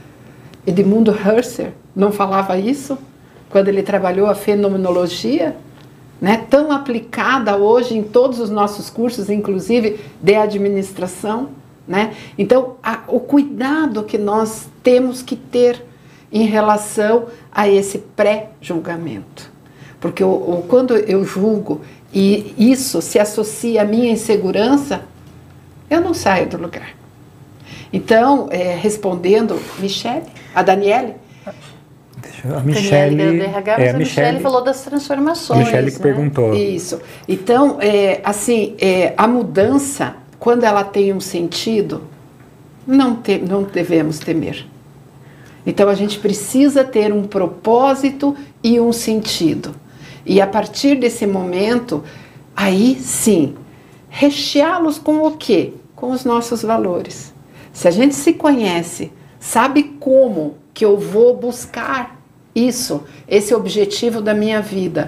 Edmundo Husserl não falava isso quando ele trabalhou a fenomenologia, né, tão aplicada hoje em todos os nossos cursos, inclusive de administração, né? Então, a, o cuidado que nós temos que ter em relação a esse pré-julgamento. Porque o, o, quando eu julgo e isso se associa à minha insegurança, eu não saio do lugar. Então, é, respondendo, Michele, a Daniele, a Michele, Daniele, é, a Michele, Michele falou das transformações. A Michele que né? perguntou. Isso. Então, é, assim, é, a mudança, quando ela tem um sentido, não, te, não devemos temer. Então, a gente precisa ter um propósito e um sentido. E a partir desse momento, aí sim, recheá-los com o quê? Com os nossos valores. Se a gente se conhece, sabe como que eu vou buscar isso, esse objetivo da minha vida,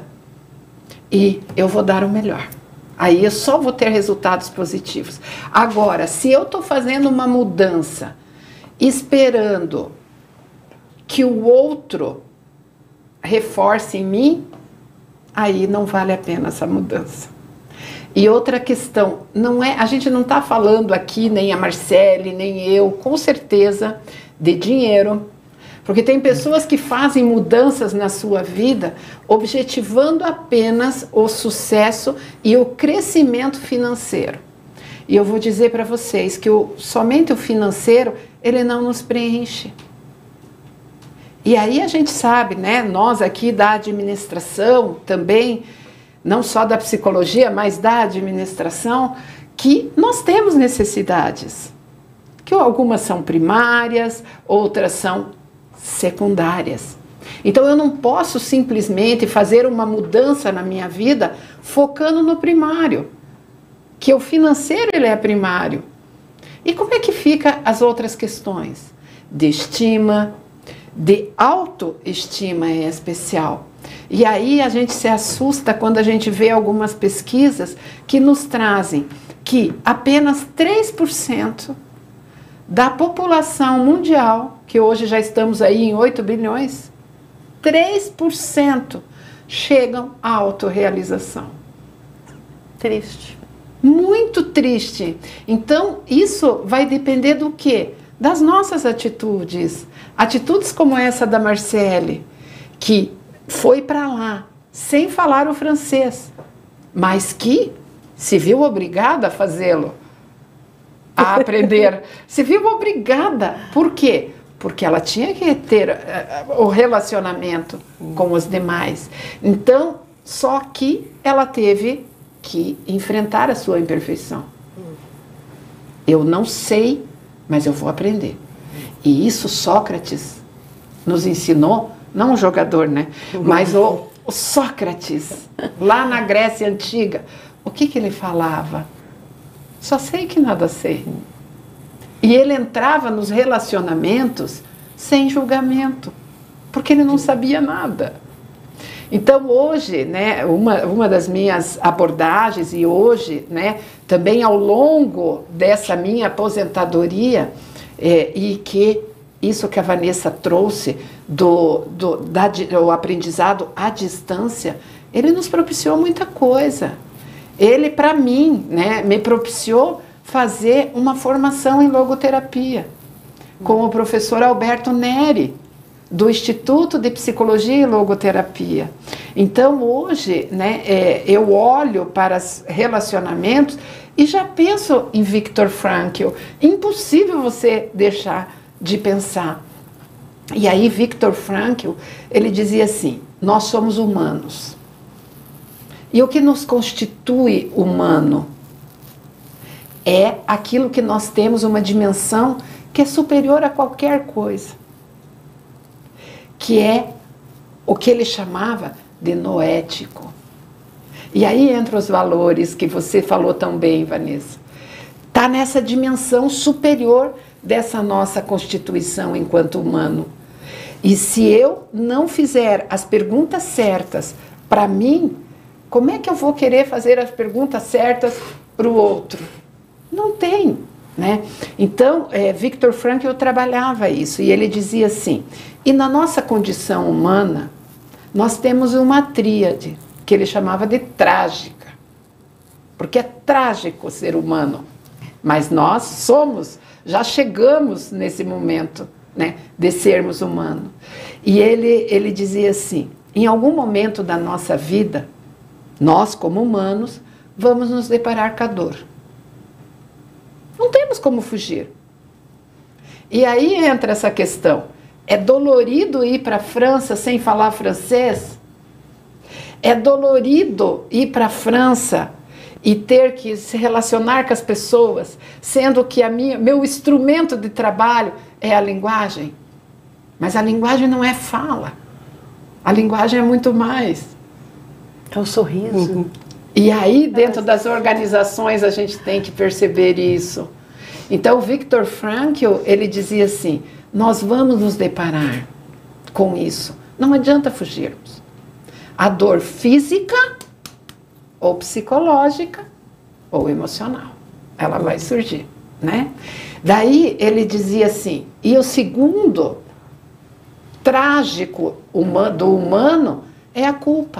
e eu vou dar o melhor. Aí eu só vou ter resultados positivos. Agora, se eu estou fazendo uma mudança, esperando que o outro reforce em mim, aí não vale a pena essa mudança. E outra questão, não é, a gente não está falando aqui, nem a Marcele, nem eu, com certeza, de dinheiro, porque tem pessoas que fazem mudanças na sua vida objetivando apenas o sucesso e o crescimento financeiro. E eu vou dizer para vocês que o, somente o financeiro, ele não nos preenche. E aí a gente sabe, né, nós aqui da administração também, não só da psicologia, mas da administração, que nós temos necessidades. Que algumas são primárias, outras são secundárias. Então eu não posso simplesmente fazer uma mudança na minha vida focando no primário, que o financeiro ele é primário. E como é que fica as outras questões? De estima, de autoestima em especial. E aí a gente se assusta quando a gente vê algumas pesquisas que nos trazem que apenas três por cento da população mundial, que hoje já estamos aí em oito bilhões, três por cento chegam à autorrealização. Triste. Muito triste. Então, isso vai depender do quê? Das nossas atitudes. Atitudes como essa da Marcele, que foi para lá, sem falar o francês, mas que se viu obrigada a fazê-lo, a aprender. Se viu obrigada. Por quê? Porque ela tinha que ter uh, o relacionamento com os demais. Então, só que ela teve que enfrentar a sua imperfeição. Eu não sei, mas eu vou aprender. E isso Sócrates nos ensinou, não o jogador, né? Mas o, o Sócrates, lá na Grécia Antiga. O que que ele falava? Só sei que nada sei. E ele entrava nos relacionamentos sem julgamento, porque ele não sabia nada. Então hoje, né, uma, uma das minhas abordagens, e hoje, né, também ao longo dessa minha aposentadoria, é, e que isso que a Vanessa trouxe do, do, da, do aprendizado à distância, ele nos propiciou muita coisa. Ele, para mim, né, me propiciou fazer uma formação em logoterapia com o professor Alberto Neri, do Instituto de Psicologia e Logoterapia. Então, hoje, né, é, eu olho para os relacionamentos e já penso em Viktor Frankl. Impossível você deixar de pensar. E aí, Viktor Frankl, ele dizia assim, nós somos humanos. E o que nos constitui humano é aquilo que nós temos uma dimensão que é superior a qualquer coisa, que é o que ele chamava de noético. E aí entra os valores que você falou tão bem, Vanessa. Está nessa dimensão superior dessa nossa constituição enquanto humano. E se eu não fizer as perguntas certas para mim, como é que eu vou querer fazer as perguntas certas para o outro? Não tem, né? Então, é, Viktor Frankl trabalhava isso, e ele dizia assim, e na nossa condição humana, nós temos uma tríade, que ele chamava de trágica, porque é trágico ser humano, mas nós somos, já chegamos nesse momento, né, de sermos humanos. E ele, ele dizia assim, em algum momento da nossa vida, nós, como humanos, vamos nos deparar com a dor. Não temos como fugir. E aí entra essa questão. É dolorido ir para a França sem falar francês? É dolorido ir para a França e ter que se relacionar com as pessoas, sendo que a minha, meu instrumento de trabalho é a linguagem? Mas a linguagem não é fala. A linguagem é muito mais. É o sorriso. Uhum. E aí, dentro das organizações, a gente tem que perceber isso. Então, o Viktor Frankl, ele dizia assim, nós vamos nos deparar com isso. Não adianta fugirmos. A dor física, ou psicológica, ou emocional. Ela vai surgir, né? Daí, ele dizia assim, e o segundo trágico do humano é a culpa.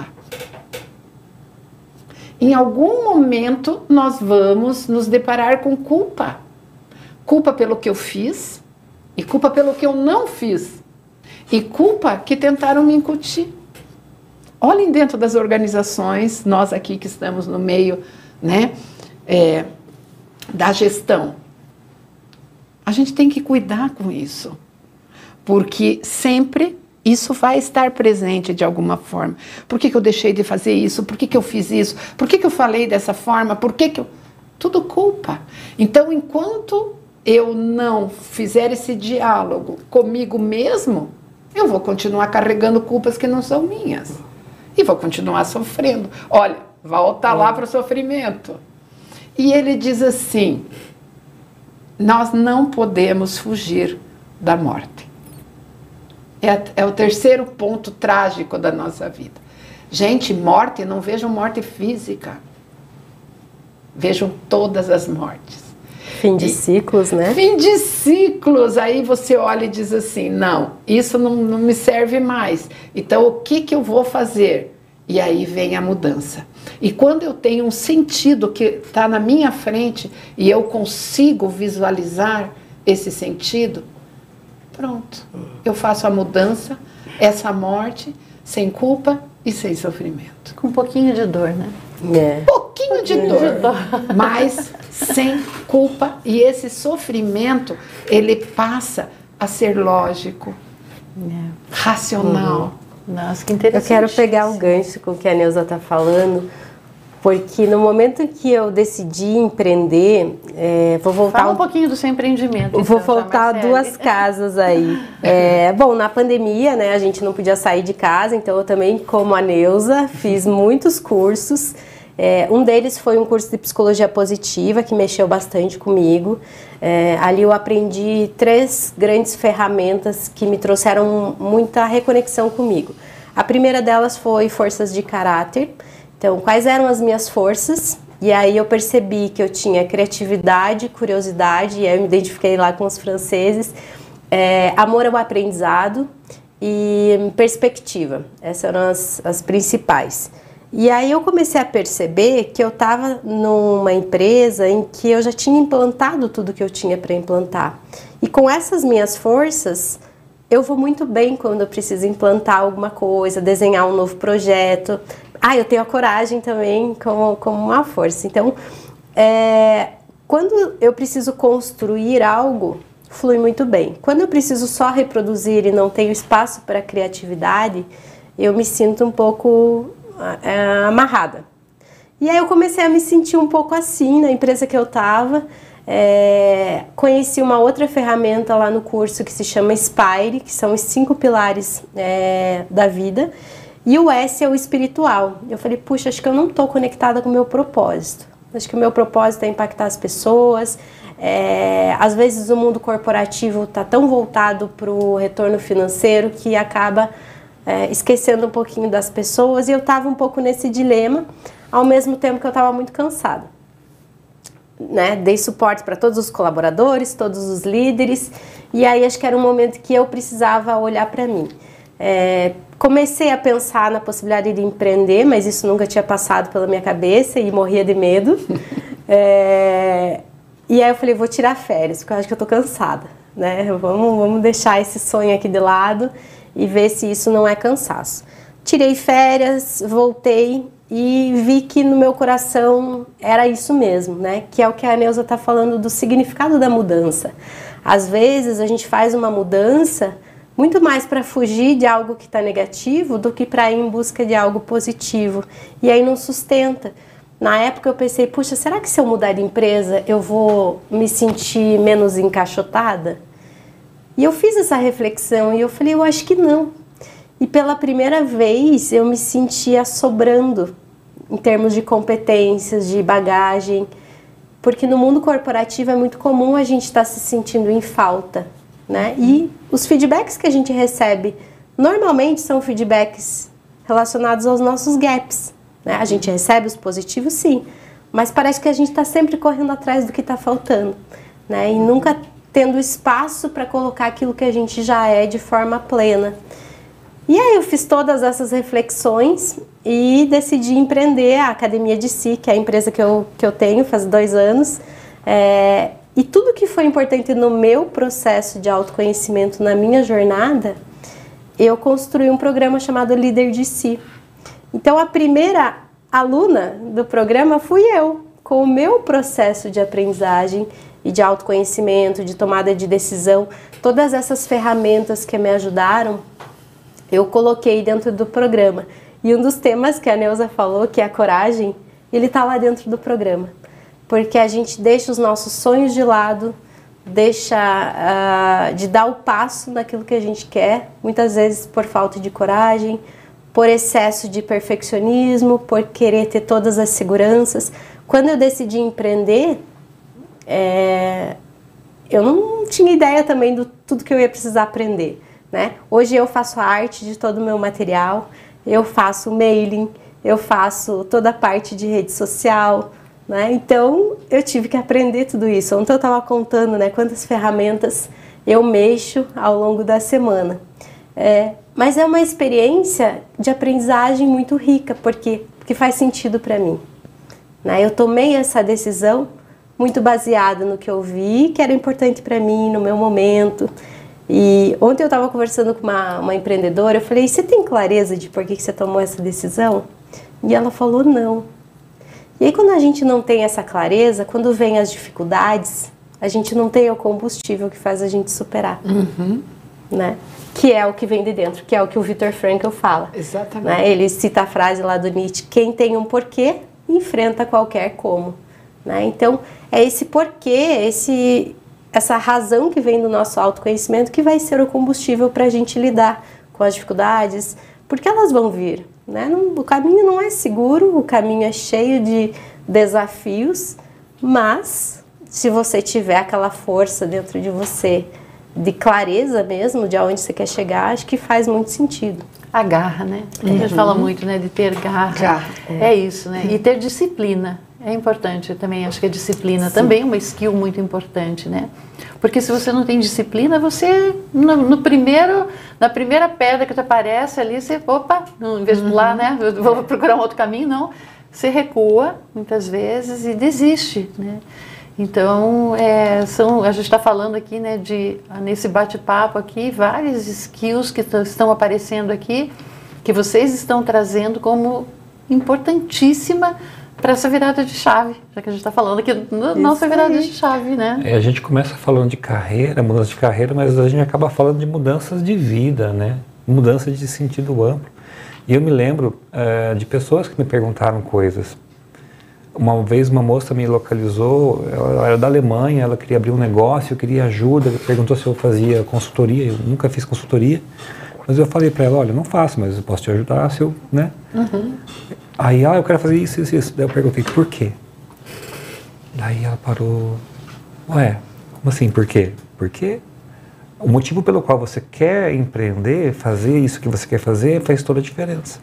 Em algum momento, nós vamos nos deparar com culpa. Culpa pelo que eu fiz e culpa pelo que eu não fiz. E culpa que tentaram me incutir. Olhem dentro das organizações, nós aqui que estamos no meio, né, é, da gestão. A gente tem que cuidar com isso. Porque sempre isso vai estar presente de alguma forma. Por que que eu deixei de fazer isso? Por que que eu fiz isso? Por que que eu falei dessa forma? Por que que eu... Tudo culpa. Então, enquanto eu não fizer esse diálogo comigo mesmo, eu vou continuar carregando culpas que não são minhas. E vou continuar sofrendo. Olha, volta lá para o sofrimento. E ele diz assim, nós não podemos fugir da morte. É, é o terceiro ponto trágico da nossa vida. Gente, morte, não vejam morte física. Vejam todas as mortes. Fim de e, ciclos, né? Fim de ciclos. Aí você olha e diz assim, não, isso não, não me serve mais. Então, o que, que eu vou fazer? E aí vem a mudança. E quando eu tenho um sentido que está na minha frente e eu consigo visualizar esse sentido, pronto. Eu faço a mudança, essa morte, sem culpa e sem sofrimento. Com um pouquinho de dor, né? É. Um pouquinho de dor, de dor, mas sem culpa. E esse sofrimento, ele passa a ser lógico, é. racional. Uhum. Nossa, que interessante. Eu quero pegar o gancho com o que a Neuza está falando, porque no momento que eu decidi empreender, é, vou voltar... Fala um pouquinho do seu empreendimento. Então, vou voltar duas casas aí. É, bom, na pandemia, né, a gente não podia sair de casa, então eu também, como a Neuza, fiz muitos cursos. É, um deles foi um curso de psicologia positiva, que mexeu bastante comigo. É, ali eu aprendi três grandes ferramentas que me trouxeram muita reconexão comigo. A primeira delas foi forças de caráter. Então, quais eram as minhas forças? E aí eu percebi que eu tinha criatividade, curiosidade, e aí eu me identifiquei lá com os franceses, é, amor ao aprendizado e perspectiva. Essas eram as, as principais. E aí eu comecei a perceber que eu estava numa empresa em que eu já tinha implantado tudo que eu tinha para implantar. E com essas minhas forças, eu vou muito bem quando eu preciso implantar alguma coisa, desenhar um novo projeto. Ah, eu tenho a coragem também como, como uma força. Então, é, quando eu preciso construir algo, flui muito bem. Quando eu preciso só reproduzir e não tenho espaço para criatividade, eu me sinto um pouco é, amarrada. E aí eu comecei a me sentir um pouco assim na empresa que eu estava. É, conheci uma outra ferramenta lá no curso que se chama Spire, que são os cinco pilares é, da vida. E o S é o espiritual. Eu falei, puxa, acho que eu não estou conectada com o meu propósito. Acho que o meu propósito é impactar as pessoas. É, às vezes o mundo corporativo está tão voltado para o retorno financeiro que acaba é, esquecendo um pouquinho das pessoas. E eu estava um pouco nesse dilema, ao mesmo tempo que eu estava muito cansada. Né? Dei suporte para todos os colaboradores, todos os líderes. E aí acho que era um momento que eu precisava olhar para mim. É, comecei a pensar na possibilidade de empreender, mas isso nunca tinha passado pela minha cabeça e morria de medo. É, e aí eu falei, vou tirar férias, porque eu acho que eu tô cansada, né? Vamos, vamos deixar esse sonho aqui de lado e ver se isso não é cansaço. Tirei férias, voltei e vi que no meu coração era isso mesmo, né? Que é o que a Neuza tá falando do significado da mudança. Às vezes a gente faz uma mudança muito mais para fugir de algo que está negativo do que para ir em busca de algo positivo. E aí não sustenta. Na época eu pensei, puxa, será que se eu mudar de empresa eu vou me sentir menos encaixotada? E eu fiz essa reflexão e eu falei, eu acho que não. E pela primeira vez eu me sentia sobrando em termos de competências, de bagagem. Porque no mundo corporativo é muito comum a gente estar se sentindo em falta. Né? E os feedbacks que a gente recebe normalmente são feedbacks relacionados aos nossos gaps. Né? A gente recebe os positivos, sim, mas parece que a gente está sempre correndo atrás do que está faltando, né? E nunca tendo espaço para colocar aquilo que a gente já é de forma plena. E aí eu fiz todas essas reflexões e decidi empreender a Academia de Si, que é a empresa que eu, que eu tenho faz dois anos. É, E tudo que foi importante no meu processo de autoconhecimento, na minha jornada, eu construí um programa chamado Líder de Si. Então, a primeira aluna do programa fui eu, com o meu processo de aprendizagem e de autoconhecimento, de tomada de decisão. Todas essas ferramentas que me ajudaram, eu coloquei dentro do programa. E um dos temas que a Neuza falou, que é a coragem, ele está lá dentro do programa. Porque a gente deixa os nossos sonhos de lado, deixa uh, de dar o passo naquilo que a gente quer, muitas vezes por falta de coragem, por excesso de perfeccionismo, por querer ter todas as seguranças. Quando eu decidi empreender, é, eu não tinha ideia também do tudo que eu ia precisar aprender. né? Hoje eu faço a arte de todo o meu material, eu faço mailing, eu faço toda a parte de rede social, né? Então eu tive que aprender tudo isso. Ontem eu estava contando, né, quantas ferramentas eu mexo ao longo da semana. É, mas é uma experiência de aprendizagem muito rica, porque, porque faz sentido para mim, né? Eu tomei essa decisão muito baseada no que eu vi, que era importante para mim, no meu momento. E ontem eu estava conversando com uma, uma empreendedora, eu falei, você tem clareza de por que que você tomou essa decisão? E ela falou, não. E aí quando a gente não tem essa clareza, quando vem as dificuldades, a gente não tem o combustível que faz a gente superar. Uhum. Né? Que é o que vem de dentro, que é o que o Viktor Frankl fala. Exatamente. Né? Ele cita a frase lá do Nietzsche, quem tem um porquê, enfrenta qualquer como. Né? Então, é esse porquê, esse, essa razão que vem do nosso autoconhecimento que vai ser o combustível para a gente lidar com as dificuldades, porque elas vão vir. Né? Não, o caminho não é seguro, o caminho é cheio de desafios, mas se você tiver aquela força dentro de você, de clareza mesmo, de aonde você quer chegar, acho que faz muito sentido. A garra, né? A gente fala muito, né, de ter garra. Garra. É isso, né? E ter disciplina. É importante, eu também acho que a disciplina também é uma skill muito importante, né? Porque se você não tem disciplina, você, no, no primeiro, na primeira pedra que te aparece ali, você, opa, em vez de pular, né? Eu vou procurar um outro caminho, não. Você recua, muitas vezes, e desiste, né? Então, é, são, a gente está falando aqui, né, de, nesse bate-papo aqui, várias skills que estão aparecendo aqui, que vocês estão trazendo como importantíssima para essa virada de chave, já que a gente está falando aqui da nossa virada de chave, né? É, a gente começa falando de carreira, mudança de carreira, mas a gente acaba falando de mudanças de vida, né? Mudança de sentido amplo. E eu me lembro uh, de pessoas que me perguntaram coisas. Uma vez uma moça me localizou, ela era da Alemanha, ela queria abrir um negócio, eu queria ajuda, perguntou se eu fazia consultoria, eu nunca fiz consultoria, mas eu falei para ela, olha, eu não faço, mas eu posso te ajudar se eu, né? Uhum. Aí, ah, eu quero fazer isso, isso, isso. Daí eu perguntei, por quê? Daí ela parou, ué, como assim, por quê? Porque o motivo pelo qual você quer empreender, fazer isso que você quer fazer, faz toda a diferença.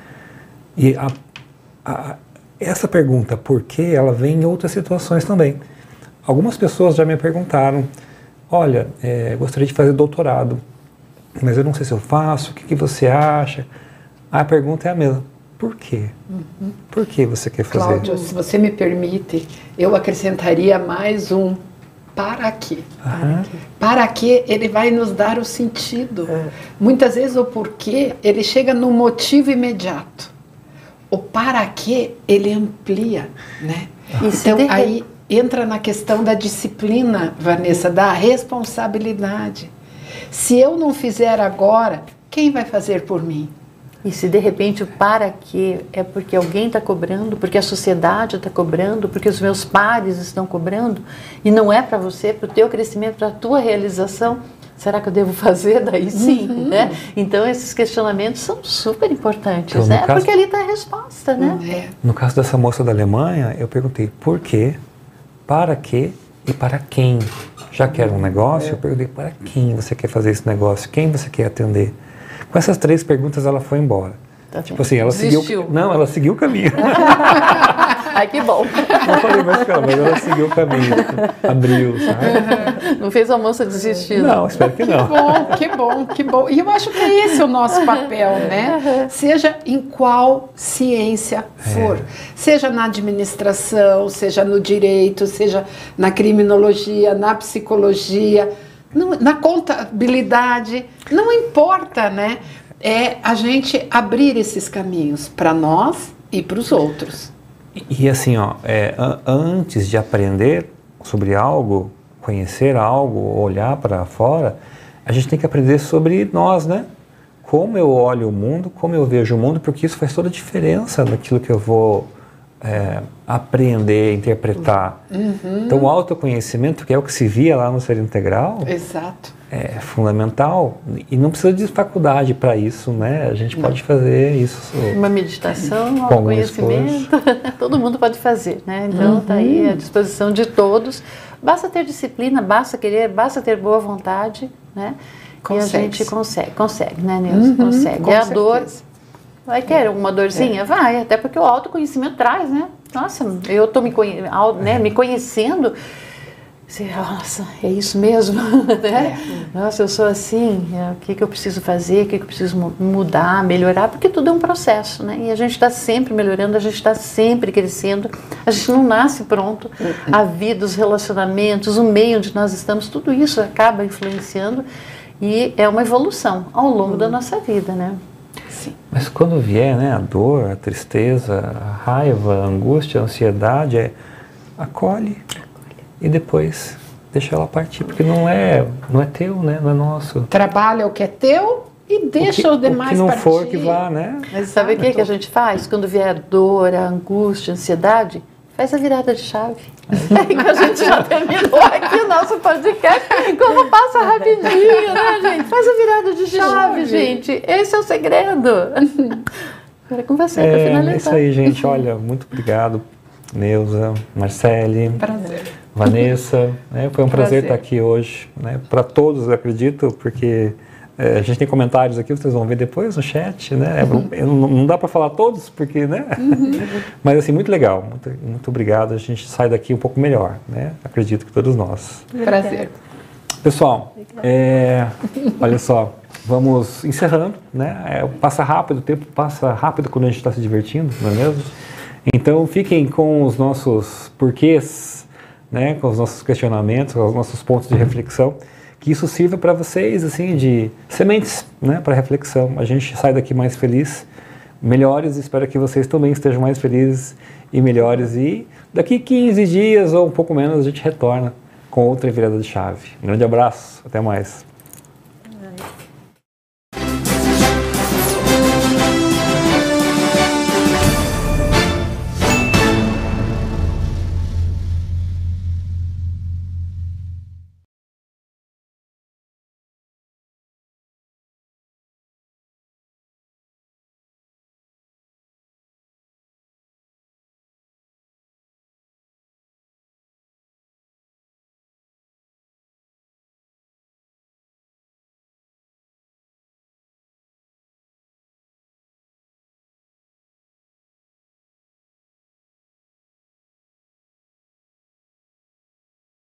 E a, a essa pergunta, por quê, ela vem em outras situações também. Algumas pessoas já me perguntaram, olha, é, gostaria de fazer doutorado, mas eu não sei se eu faço, o que, que você acha? A pergunta é a mesma, por quê? Uhum. Por que você quer fazer? Cláudio, se você me permite, eu acrescentaria mais um para quê. Uhum. Para quê, ele vai nos dar o sentido. Uhum. Muitas vezes o porquê, ele chega no motivo imediato. O para quê, ele amplia, né? Então, aí entra na questão da disciplina, Vanessa, da responsabilidade. Se eu não fizer agora, quem vai fazer por mim? E se de repente o para quê é porque alguém está cobrando, porque a sociedade está cobrando, porque os meus pares estão cobrando, e não é para você, para o teu crescimento, para a tua realização, será que eu devo fazer? Daí sim, uhum. né? Então esses questionamentos são super importantes, então, né? Caso, porque ali está a resposta, né? É. No caso dessa moça da Alemanha, eu perguntei por quê, para quê e para quem. Já que era um negócio, é. eu perguntei para quem você quer fazer esse negócio, quem você quer atender. Com essas três perguntas ela foi embora. Tá tipo assim, ela Desistiu. seguiu. Não, ela seguiu o caminho. Ai, que bom. Não falei mais com ela, mas ela seguiu o caminho. Abriu, sabe? Não fez a moça desistir. Não, espero que não. Que bom, que bom, que bom. E eu acho que é esse o nosso papel, né? Seja em qual ciência for. É. Seja na administração, seja no direito, seja na criminologia, na psicologia, no, na contabilidade. Não importa, né? É a gente abrir esses caminhos para nós e para os outros. E, e assim, ó, é, antes de aprender sobre algo, conhecer algo, olhar para fora, a gente tem que aprender sobre nós, né? Como eu olho o mundo, como eu vejo o mundo, porque isso faz toda a diferença naquilo que eu vou é, aprender, interpretar. Uhum. Então, o autoconhecimento, que é o que se via lá no Ser Integral, exato. É fundamental, e não precisa de faculdade para isso, né? A gente não. pode fazer isso. Uma meditação, um autoconhecimento, todo mundo pode fazer, né? Então está uhum. aí à disposição de todos. Basta ter disciplina, basta querer, basta ter boa vontade, né? Consegue. E a gente consegue, consegue, né, Neuza? Uhum, consegue. com E a certeza. dor, vai ter alguma dorzinha? É. Vai, até porque o autoconhecimento traz, né? Nossa, eu estou me, conhe né, me conhecendo. Você, nossa, é isso mesmo? né? é. Nossa, eu sou assim, é, o que, que eu preciso fazer, o que, que eu preciso mudar, melhorar, porque tudo é um processo, né? E a gente está sempre melhorando, a gente está sempre crescendo, a gente não nasce pronto, uhum. a vida, os relacionamentos, o meio onde nós estamos, tudo isso acaba influenciando e é uma evolução ao longo uhum. da nossa vida, né? Sim. Mas quando vier, né, a dor, a tristeza, a raiva, a angústia, a ansiedade, é, acolhe. E depois deixa ela partir, porque não é, não é teu, né? Não é nosso. Trabalha o que é teu e deixa o, que, o demais partir. O que não for que vá, né? Mas sabe o que, que a gente faz? Quando vier a dor, a angústia, a ansiedade, faz a virada de chave. É que a gente já terminou aqui o nosso podcast. Como passa rapidinho, né, gente? Faz a virada de chave, chave. gente. Esse é o segredo. Agora é com você, é, para finalizar. É isso aí, gente. Olha, muito obrigado, Neuza, Marcele. Prazer. Vanessa, né? Foi um prazer, prazer estar aqui hoje, né? Para todos, eu acredito, porque é, a gente tem comentários aqui, vocês vão ver depois no chat, né? Uhum. Não, não dá para falar todos, porque, né? Uhum. Mas assim, muito legal, muito, muito obrigado, a gente sai daqui um pouco melhor, né? Acredito que todos nós. Prazer. Pessoal, é, olha só, vamos encerrando, né? É, passa rápido, o tempo passa rápido quando a gente está se divertindo, não é mesmo? Então fiquem com os nossos porquês, né, com os nossos questionamentos, com os nossos pontos de reflexão, que isso sirva para vocês, assim, de sementes, né, para reflexão. A gente sai daqui mais feliz, melhores, espero que vocês também estejam mais felizes e melhores. E daqui quinze dias ou um pouco menos a gente retorna com outra virada de chave. Um grande abraço, até mais.